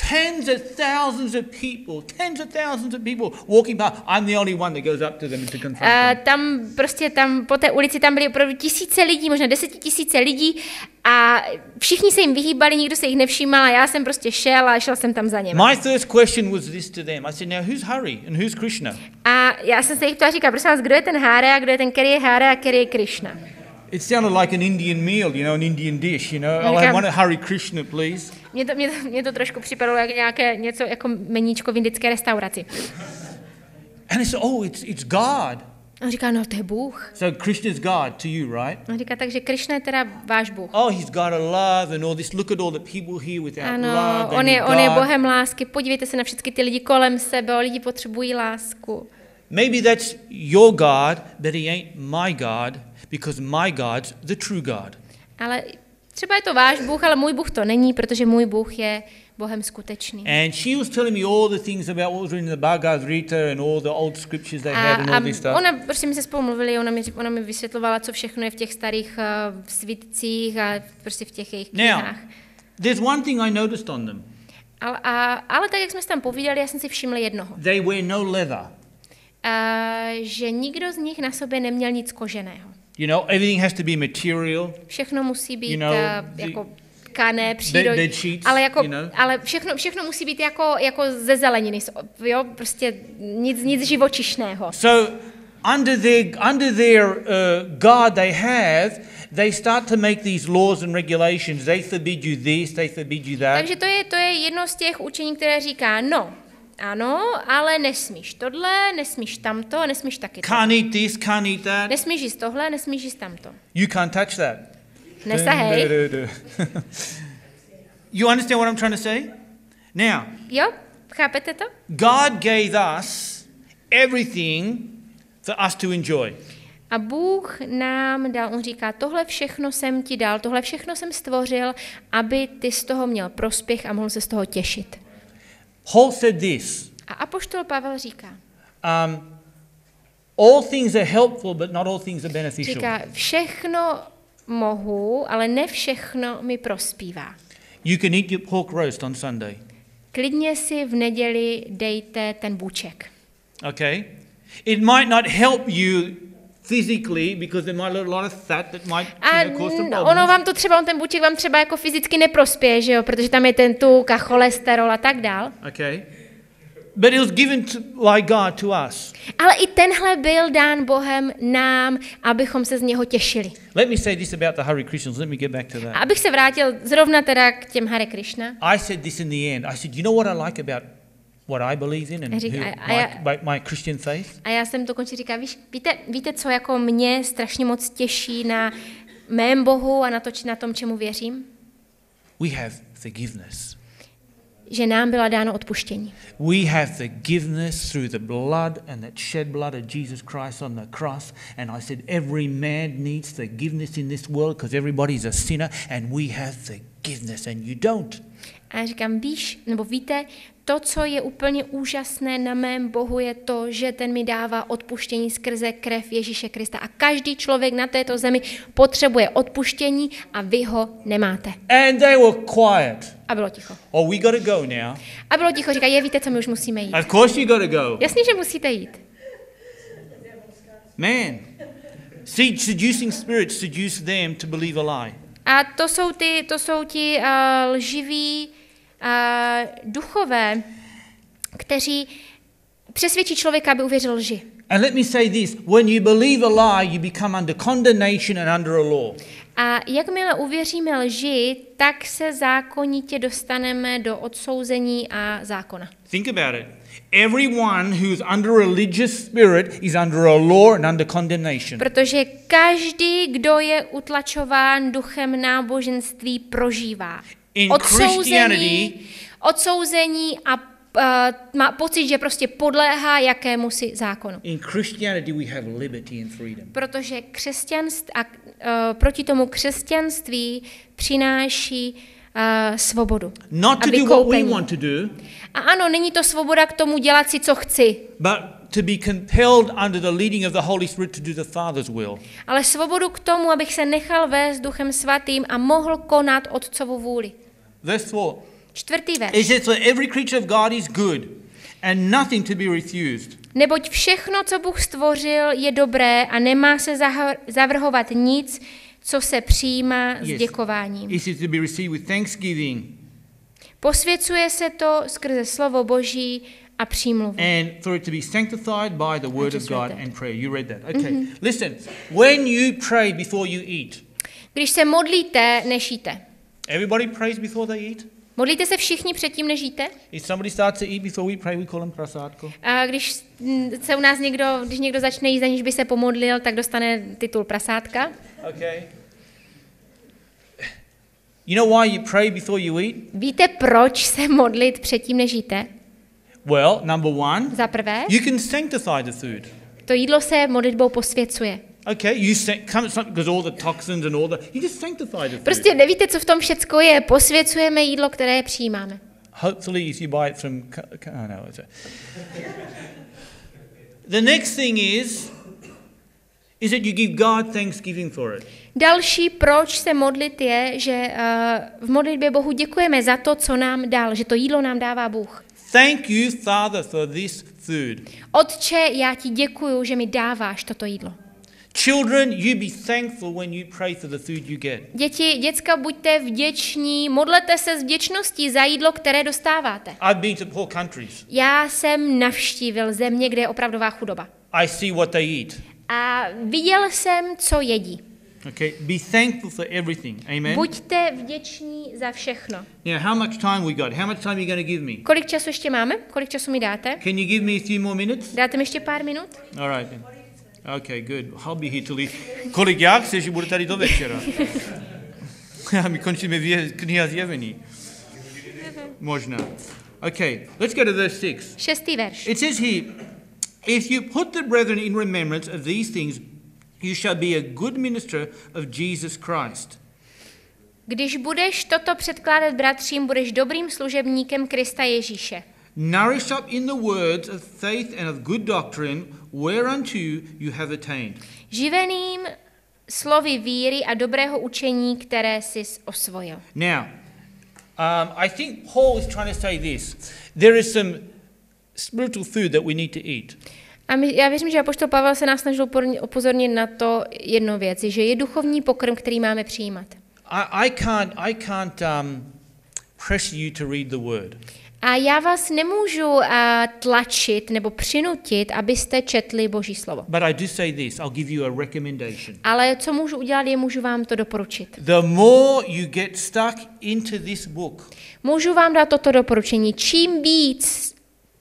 tens of thousands of people, tens of thousands of people walking by. I'm the only one that goes up to them to confront Uh, them. tam prostě tam po té ulici tam byly opravdu tisíce lidí, možná desetitisíce lidí a všichni se jim vyhýbali, nikdo se jich nevšímal a já jsem prostě šel a šel jsem tam za něm. My first question was this to them. I said, now who's Hari and who's Krishna? A já jsem se jich ptala, říkala, prosím vás, kdo je ten Hare a kdo je ten, který je Hare a který je Krishna. It sounded like an Indian meal, you know, an Indian dish, you know. I'll Okay. have one at Hari Krishna, please. Mně to, mě, to, mě to trošku připadalo jako nějaké něco jako meníčko v indické restauraci. And I said, oh, it's, it's God. A on říká, no to je Bůh. So Krishna's God to you, right? A on říká, takže Krishna je teda váš Bůh. Oh, he's God of love and all this. Look at all the people here without Ano, love. on They je, need on je God. Bohem lásky. Podívejte se na všechny ty lidi kolem sebe, lidi potřebují lásku. Maybe that's your God, but he ain't my God, because my God's the true God. Ale třeba je to váš Bůh, ale můj Bůh to není, protože můj Bůh je Bohem skutečný. And she was telling me all the things about what was written in the Bhagavad Gita and all the old scriptures they A, had and a all this stuff. ona, prostě my se spolu mluvili, ona mi, ona mi vysvětlovala, co všechno je v těch starých uh, svitcích a prostě v těch jejich Now, knihách. there's one thing I noticed on them. Ale, a, ale tak, jak jsme si tam povídali, já jsem si všiml jednoho. They wear no leather. Uh, že nikdo z nich na sobě neměl nic koženého. You know, everything has to be material. Všechno musí být You know, uh, the- jako tkané, přírodní, bed sheets, ale, jako, you know. ale všechno, všechno musí být jako, jako ze zeleniny, jo, prostě nic, nic živočišného. So under their under their uh, God they have, they start to make these laws and regulations. They forbid you this, they forbid you that. Takže to je, to je jedno z těch učení, které říká, no, ano, ale nesmíš tohle, nesmíš tamto, nesmíš taky to. Can't eat this, can't eat that. Nesmíš jíst tohle, nesmíš jíst tamto. You can't touch that. Nesahej. You understand what I'm trying to say? Now, Jo, chápete to? God gave us everything for us to enjoy. A Bůh nám dal, on říká, tohle všechno jsem ti dal, tohle všechno jsem stvořil, aby ty z toho měl prospěch a mohl se z toho těšit. Paul said this. A apoštol Pavel říká, Um, all things are helpful, but not all things are beneficial. říká, všechno mohu, ale ne všechno mi prospívá. You can eat your pork roast on Sunday. Klidně si v neděli dejte ten bůček. Okay? It might not help you physically because there might be a lot of fat that might A you know, cause some n- ono problems. vám to třeba, on ten bůček vám třeba jako fyzicky neprospěje, že jo, protože tam je ten tuk a cholesterol a tak dál. Okay? But it was given to, like God to us. Ale i tenhle byl dán Bohem nám, abychom se z něho těšili. Let me say this about the Hare Krishnas. Let me get back to that. A abych se vrátil zrovna teda k těm Hare Krishna. I said this in the end. I said, you know what I like about what I believe in and Řík- who, a- a já- my, my, my Christian faith? A já jsem to končí říká, víš, víte, víte, co jako mě strašně moc těší na mém Bohu a na, to, na tom, čemu věřím? We have forgiveness. Že nám byla dáno odpuštění. We have forgiveness through the blood and that shed blood of Jesus Christ on the cross. And I said, every man needs forgiveness in this world because everybody's a sinner and we have forgiveness and you don't. A já říkám, víš, nebo víte, to, co je úplně úžasné na mém Bohu, je to, že ten mi dává odpuštění skrze krev Ježíše Krista. A každý člověk na této zemi potřebuje odpuštění a vy ho nemáte. And they were quiet. A bylo ticho. Oh, we got to go now. A bylo ticho, říká, je, víte, co, my už musíme jít. Of course you got to go. Jasně, že musíte jít. Man. See, seducing spirits seduce them to believe a lie. A to jsou, ty, to jsou ti uh, lživí uh, duchové, kteří přesvědčí člověka, aby uvěřil lži. And let me say this, when you believe a lie, you become under condemnation and under a law. A jakmile uvěříme lži, tak se zákonitě dostaneme do odsouzení a zákona. Think about it. Everyone who's under a religious spirit is under a law and under condemnation. Protože každý, kdo je utlačován duchem náboženství, prožívá In odsouzení, Christianity- odsouzení a uh, má pocit, že prostě podléhá jakémusi zákonu. In Christianity we have liberty and freedom. Protože křesťanství a uh, proti tomu křesťanství přináší uh, svobodu. Not a to do what we vykoupení. want to do, A ano, není to svoboda k tomu dělat si, co chci, but to be compelled under the leading of the Holy Spirit to do the Father's will. ale svobodu k tomu, abych se nechal vést Duchem Svatým a mohl konat Otcovu vůli. Verse four. Čtvrtý It verš. says, for every creature of God is good and nothing to be refused. Neboť všechno, co Bůh stvořil, je dobré a nemá se zahr- zavrhovat nic, co se přijímá s Yes. děkováním. It is to be received with thanksgiving Posvěcuje se to skrze slovo Boží a přímluvu. and for it to be sanctified by the word of just read God that. and prayer. You read that. Okay. Listen, when you pray before you eat, Když se modlíte, než jíte. everybody prays before they eat? Modlíte se všichni předtím, než jíte? If somebody starts to eat before we pray, we call them prasádko. A když mm, se u nás někdo, když někdo začne jíst, aniž by se pomodlil, tak dostane titul prasátka. Okay. You know why you pray before you eat? Víte, proč se modlit předtím, než jíte? Well, number one, Za prvé, you can sanctify the food. to jídlo se modlitbou posvěcuje. Okay, you san- come because all the toxins and all the you just sanctify the food. Prostě nevíte, co v tom všecko je. Posvěcujeme jídlo, které přijímáme. Hopefully, if you buy it from, co- co- oh no, it's a, the next thing is, is that you give God thanksgiving for it. Další, proč se modlit, je, že uh, v modlitbě Bohu děkujeme za to, co nám dal, že to jídlo nám dává Bůh. Thank you, Father, for this food. Otče, já ti děkuju, že mi dáváš toto jídlo. Children, you be thankful when you pray for the food you get. Děti, děcka, buďte vděční, modlete se s vděčností za jídlo, které dostáváte. I've been to poor countries. Já jsem navštívil země, kde je opravdová chudoba. I see what they eat. A viděl jsem, co jedí. Okay, be thankful for everything. Amen. Buďte vděční za všechno. Now, how much time we got? How much time are you going to give me? Kolik času ještě máme? Kolik času mi dáte? Can you give me a few more minutes? Dáte mi ještě pár minut? All right then. Okay, good. I'll be here till the... Kolik já chci, že budu tady do večera. My končíme vě- kniha Zjevení. Možná. Okay, let's go to verse six. Šestý verš. It says here, if you put the brethren in remembrance of these things, you shall be a good minister of Jesus Christ. Když budeš toto předkládat bratřím, budeš dobrým služebníkem Krista Ježíše. Nourished up in the words of faith and of good doctrine, whereunto you have attained. Živeným slovy víry a dobrého učení, které jsi osvojil. Now, um, I think Paul is trying to say this. There is some spiritual food that we need to eat. A my, já věřím, že apoštol Pavel se nás snažil upozornit na to jednu věc, že je duchovní pokrm, který máme přijímat. I, I can't, I can't um, pressure you to read the word. A já vás nemůžu uh, tlačit nebo přinutit, abyste četli Boží slovo. But I do say this, I'll give you a recommendation. Ale co můžu udělat, je můžu vám to doporučit. The more you get stuck into this book, Můžu vám dát toto doporučení. Čím víc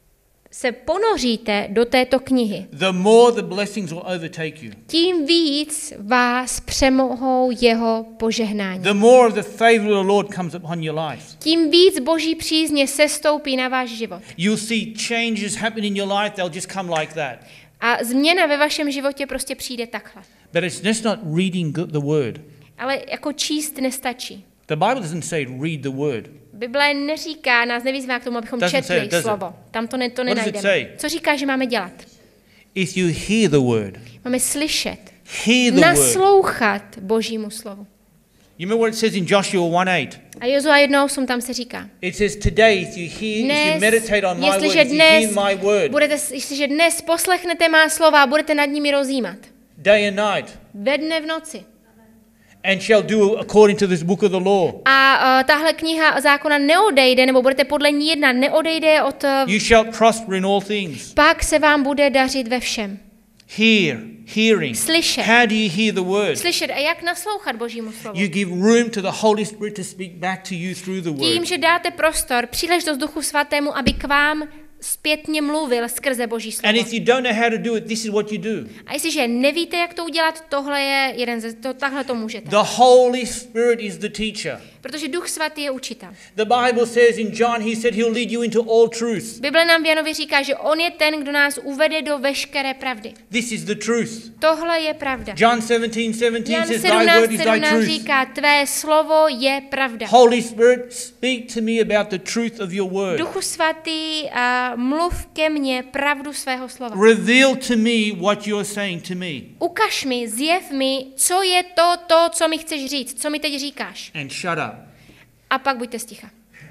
se ponoříte do této knihy, the more the blessings will overtake you. tím víc vás přemohou jeho požehnání. The more of the favor of the Lord comes upon your life. Tím víc Boží přízně sestoupí na váš život. You'll see changes happen in your life, they'll just come like that. A změna ve vašem životě prostě přijde takhle. But it's just not reading go- the word. Ale jako číst nestačí. The Bible doesn't say read the word. Bible neříká, nás nevyzývá k tomu, abychom Doesn't say četli it, does it? slovo. Tam to, ne, to What does it nenajdeme. say? Co říká, že máme dělat? If you hear the word, Máme slyšet, hear the word. naslouchat Božímu slovu. You remember what it says in Joshua one eight? A Jozua jedna osm tam se říká. It says today if you hear, if you Dnes, meditate on my word, jestliže if you hear dnes, my word, budete, jestliže dnes poslechnete má slova a budete nad nimi rozjímat. day and night, Ve dne v noci. and shall do according to this book of the law. A uh, tahle kniha zákona neodejde, nebo budete podle ní jednat, neodejde od... Uh, You shall prosper in all things. pak se vám bude dařit ve všem. Hear, hearing. Slyšet. How do you hear the word? Slyšet. A jak naslouchat Božímu slovu? You give room to the Holy Spirit to speak back to you through the Tím, word. že dáte prostor, příležitost Duchu Svatému, aby k vám zpětně mluvil skrze Boží slovo. And if you don't know how to do it, this is what you do. A jestliže nevíte, jak to udělat, tohle je jeden ze... To, takhle to můžete. The Holy Spirit is the teacher. Protože Duch Svatý je učitel. The Bible says in John, he said he'll lead you into all truth. Bible nám v Janovi říká, že on je ten, kdo nás uvede do veškeré pravdy. This is the truth. Tohle je pravda. John seventeen seventeen Jan says, thy sedmnáct word is thy sedmnáct truth. říká, tvé slovo je pravda. Holy Spirit, speak to me about the truth of your word. Duchu Svatý, a mluv ke mně pravdu svého slova. Reveal to me what you're saying to me. Ukaž mi, zjev mi, co je to, to, co mi chceš říct, co mi teď říkáš. And shut up. A pak buďte sticha.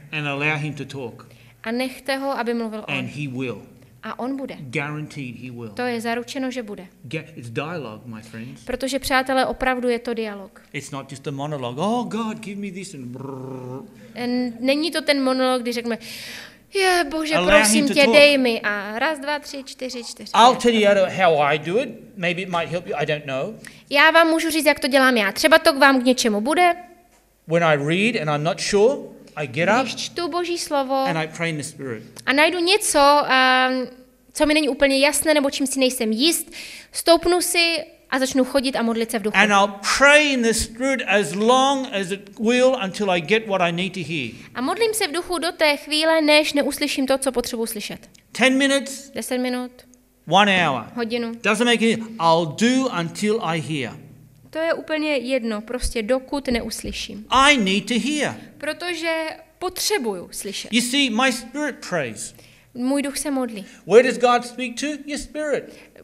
And allow him to talk. A nechte ho, aby mluvil on. And he will. A on bude. Guaranteed he will. To je zaručeno, že bude. It's dialogue, my friends. Protože, přátelé, opravdu je to dialog. It's not just a monologue. Oh God, give me this and brrr. Není to ten monolog, kdy řekneme, je, Bože, Allow prosím him to tě, talk. dej mi. A raz, dva, tři, čtyři, čtyři. I'll tell you how I do it. Maybe it might help you. I don't know. Já vám můžu říct, jak to dělám já. Třeba to k vám k něčemu bude. When I read and I'm not sure, I get up Když čtu Boží slovo and I pray in the Spirit. a najdu něco, um, co mi není úplně jasné, nebo čím si nejsem jist, stoupnu si a začnu chodit a modlit se v duchu. And I'll pray in the Spirit as long as it will until I get what I need to hear. A modlím se v duchu do té chvíle, než neuslyším to, co potřebuji slyšet. Ten minutes, Deset minut, one hour. hodinu. Doesn't make it. I'll do until I hear. To je úplně jedno, prostě dokud neuslyším. I need to hear. Protože potřebuju slyšet. You see, my spirit prays. Můj duch se modlí. Where does God speak to? Your spirit.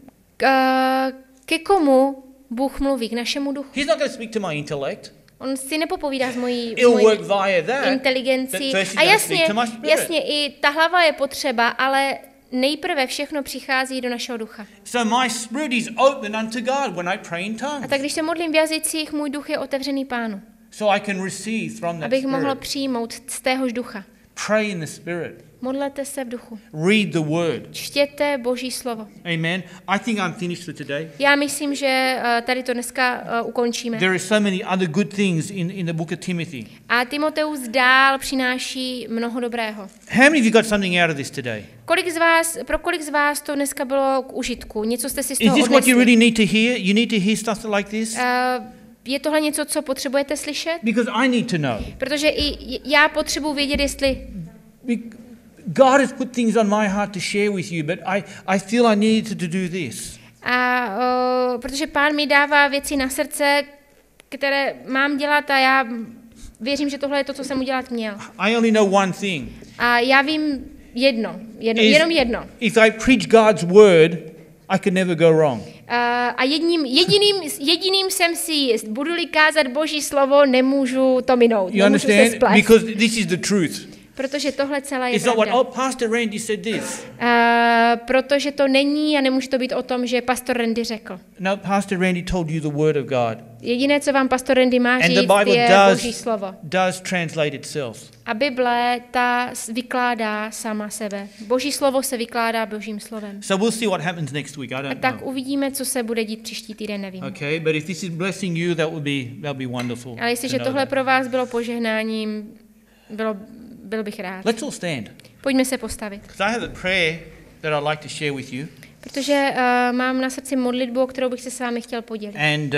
K, ke komu Bůh mluví? K našemu duchu. He's not going to speak to my intellect. On si nepopovídá s mojí, It'll mojí work via that. inteligencí. But first he's A going to speak jasně, to my spirit. jasně, i ta hlava je potřeba, ale nejprve všechno přichází do našeho ducha. So my spirit is open unto God when I pray in A tongues. tak když se modlím v jazycích, můj duch je otevřený Pánu, So I can receive from that abych mohl spirit. přijmout z téhož ducha. Pray in the Spirit. Modlete se v duchu. Read the Word. Čtěte Boží slovo. Amen. I think I'm finished for today. Já myslím, že uh, tady to dneska uh, ukončíme. There are so many other good things in, in the book of Timothy. A Timoteus dál přináší mnoho dobrého. How many of you got something out of this today? Kolik z vás, pro kolik z vás to dneska bylo k užitku? Něco jste si z Is toho this what you odnesli? really need to hear? You need to hear stuff like this? Uh, je tohle něco, co potřebujete slyšet? Because I need to know. Protože i já potřebuji vědět, jestli Be- God has put things on my heart to share with you, but I, I feel I needed to do this. a uh, protože Pán mi dává věci na srdce, které mám dělat a já věřím, že tohle je to, co jsem udělat měl. I only know one thing. A já vím jedno, jedno Is- jenom jedno. If I preach God's word, I could never go wrong. Uh, a jedním, jediným, jediným jsem si jist, budu-li kázat Boží slovo, nemůžu to minout, You nemůžu se understand? splést. Because this is the truth. Protože tohle celé je It's not what, pravda. oh, Pastor Randy said this. Uh, protože to není a nemůže to být o tom, že pastor Randy řekl. No, Pastor Randy told you the word of God. Jediné, co vám pastor Randy má And the říct, Bible je does, Boží slovo. does translate itself. A Bible ta s- vykládá sama sebe. Boží slovo se vykládá Božím slovem. So we'll see what happens next week. I A don't tak know. uvidíme, co se bude dít příští týden, nevím. Okay, but if this is blessing you, that would be that would be wonderful. Ale jestliže to know tohle that. pro vás bylo požehnáním, bylo, byl bych rád. Let's all stand. Pojďme se postavit. Because I have a prayer that I'd like to share with you. Protože uh, mám na srdci modlitbu, o kterou bych se s vámi chtěl podělit. And uh,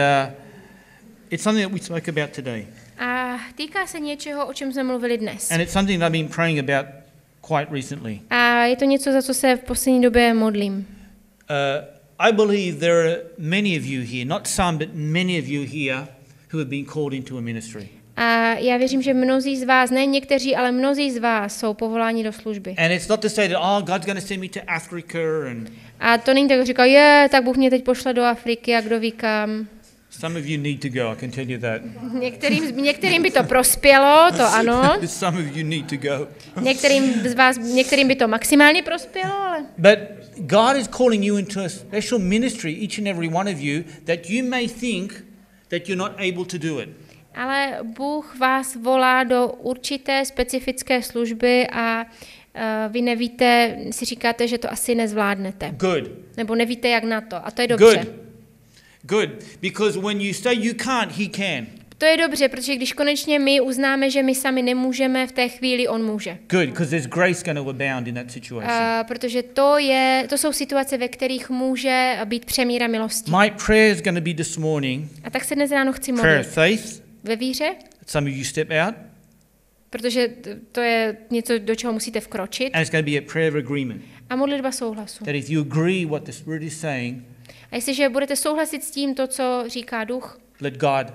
it's something that we spoke about today. A týká se něčeho, o čem jsme mluvili dnes. And it's something that I've been praying about quite recently. A je to něco, za co se v poslední době modlím. Uh, I believe there are many of you here, not some, but many of you here who have been called into a ministry. A já věřím, že mnozí z vás, ne někteří, ale mnozí z vás jsou povoláni do služby. And it's not to say that, oh, God's going to send me to Africa and A to není tak, že říká, je, tak Bůh mě teď pošle do Afriky a kdo ví kam. some of you need to go, I can tell you that. Některým, některým by to prospělo, to ano. Some of you need to go. Některým z vás, některým by to maximálně prospělo, ale... But God is calling you into a special ministry, each and every one of you, that you may think that you're not able to do it. Ale Bůh vás volá do určité specifické služby a uh, vy nevíte, si říkáte, že to asi nezvládnete. Good. Nebo nevíte, jak na to. A to je dobře. Good. Good. Because when you say you can't, He can. To je dobře, protože když konečně my uznáme, že my sami nemůžeme, v té chvíli on může. Good, because there's grace going to abound in that situation. Uh, protože to, je, to jsou situace, ve kterých může být přemíra milosti. My prayer is going to be this morning, A tak se dnes ráno chci prayer modlit of faith. ve víře, Some of you step out, protože t- to je něco, do čeho musíte vkročit. and it's going to be a prayer of agreement. A modlitba souhlasu. That if you agree what the Spirit is saying, A jestliže budete souhlasit s tím, to, co říká duch, let God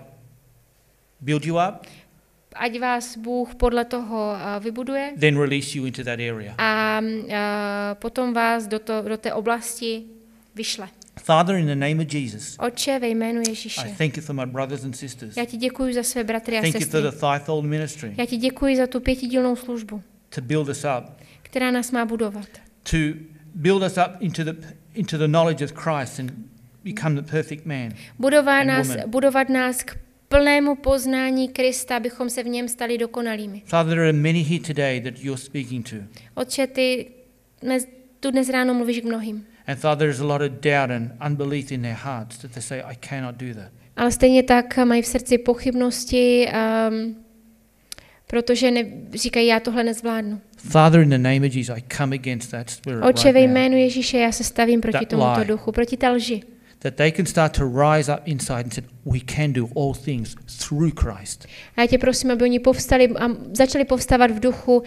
build you up, ať vás Bůh podle toho uh, vybuduje then release you into that area. a uh, potom vás do, to, do té oblasti vyšle. Father, in the name of Jesus, Otče, ve jménu I Ježíše, thank you for my brothers and sisters. já ti děkuji za své bratry a Thank you for sestry. the fivefold ministry Já ti děkuji za tu pětidílnou službu, to build us up, která nás má budovat. to build us up into the into the knowledge of Christ and become the perfect man. Budovat And nás, woman. budovat nás k plnému poznání Krista, abychom se v něm stali dokonalými. Father, there are many here today that you're speaking to. Otče, ty dnes, tu dnes ráno mluvíš k mnohým. And Father, there's a lot of doubt and unbelief in their hearts that they say, I cannot do that. Ale stejně tak mají v srdci pochybnosti, um, protože ne, říkají, já tohle nezvládnu. Father, in the name of Jesus, I come against that spirit Otče, right ve now. jménu Ježíše, já se stavím proti That tomuto lie. duchu, proti té lži. That they can start to rise up inside and say, we can do all things through Christ. A já tě prosím, aby oni povstali a začali povstávat v duchu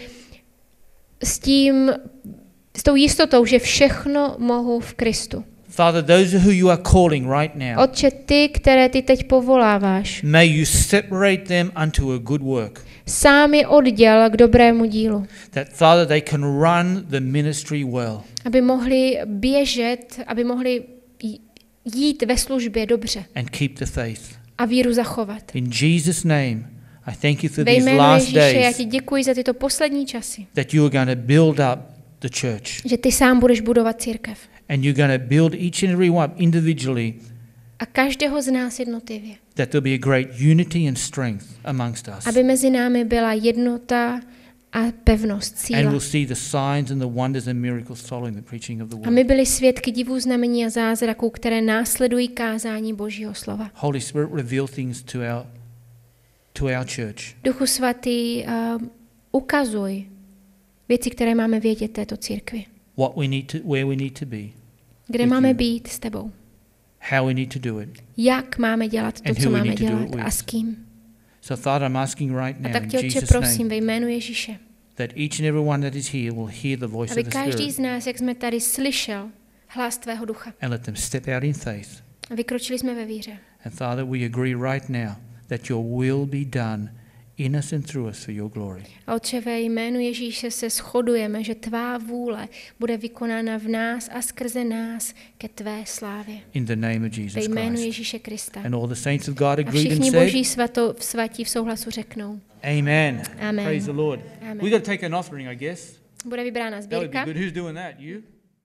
s tím, s tou jistotou, že všechno mohu v Kristu. Father, those who you are calling right now, Otče, ty, které ty teď povoláváš, may you separate them unto a good work. sám je odděl k dobrému dílu, That, Father, they can run the ministry well. aby mohli běžet, aby mohli j- jít ve službě dobře And keep the faith. a víru zachovat. In Jesus' name, I thank you for Ve these jménu last Ježíše, já days ti děkuji za tyto poslední časy, that you are going to build up the church. že ty sám budeš budovat církev. And you're going to build each and every one individually, A každého z nás jednotlivě. that there'll be a great unity and strength amongst us. Aby mezi námi byla jednota a pevnost, And síla. we'll see the signs and the wonders and miracles following the preaching of the A word. my byli svědky divů, znamení a zázraků, které následují kázání Božího slova. Holy Spirit, reveal things to our to our church. Duchu svatý, uh, ukazuj věci, které máme vědět této církvi. What we need to, where we need to be, Kde With máme you. být s tebou. how we need to do it. Jak máme dělat to, And co who we máme need to do it dělat with. a s kým. So, Father, I'm asking right A now tak in tě, Otče, Jesus' prosím name ve jménu Ježíše, that each and every one that is here will hear the voice aby of the každý Spirit z nás, jak jsme tady, slyšel hlas tvého ducha. and let them step out in faith. A vykročili jsme ve víře. And Father, we agree right now that your will be done in us and through us for your glory. A Otče, ve jménu Ježíše se shodujeme, že tvá vůle bude vykonána v nás a skrze nás ke tvé slávě. In the name of Ve Jesus jménu Christ. Ježíše Krista. And all the saints of God A agreed and všichni said, boží svato, svatí v souhlasu řeknou. Amen. Amen. Praise the Lord. Amen. We've got to take an offering, I guess. Bude vybrána That would be sbírka. good. Who's doing that? You?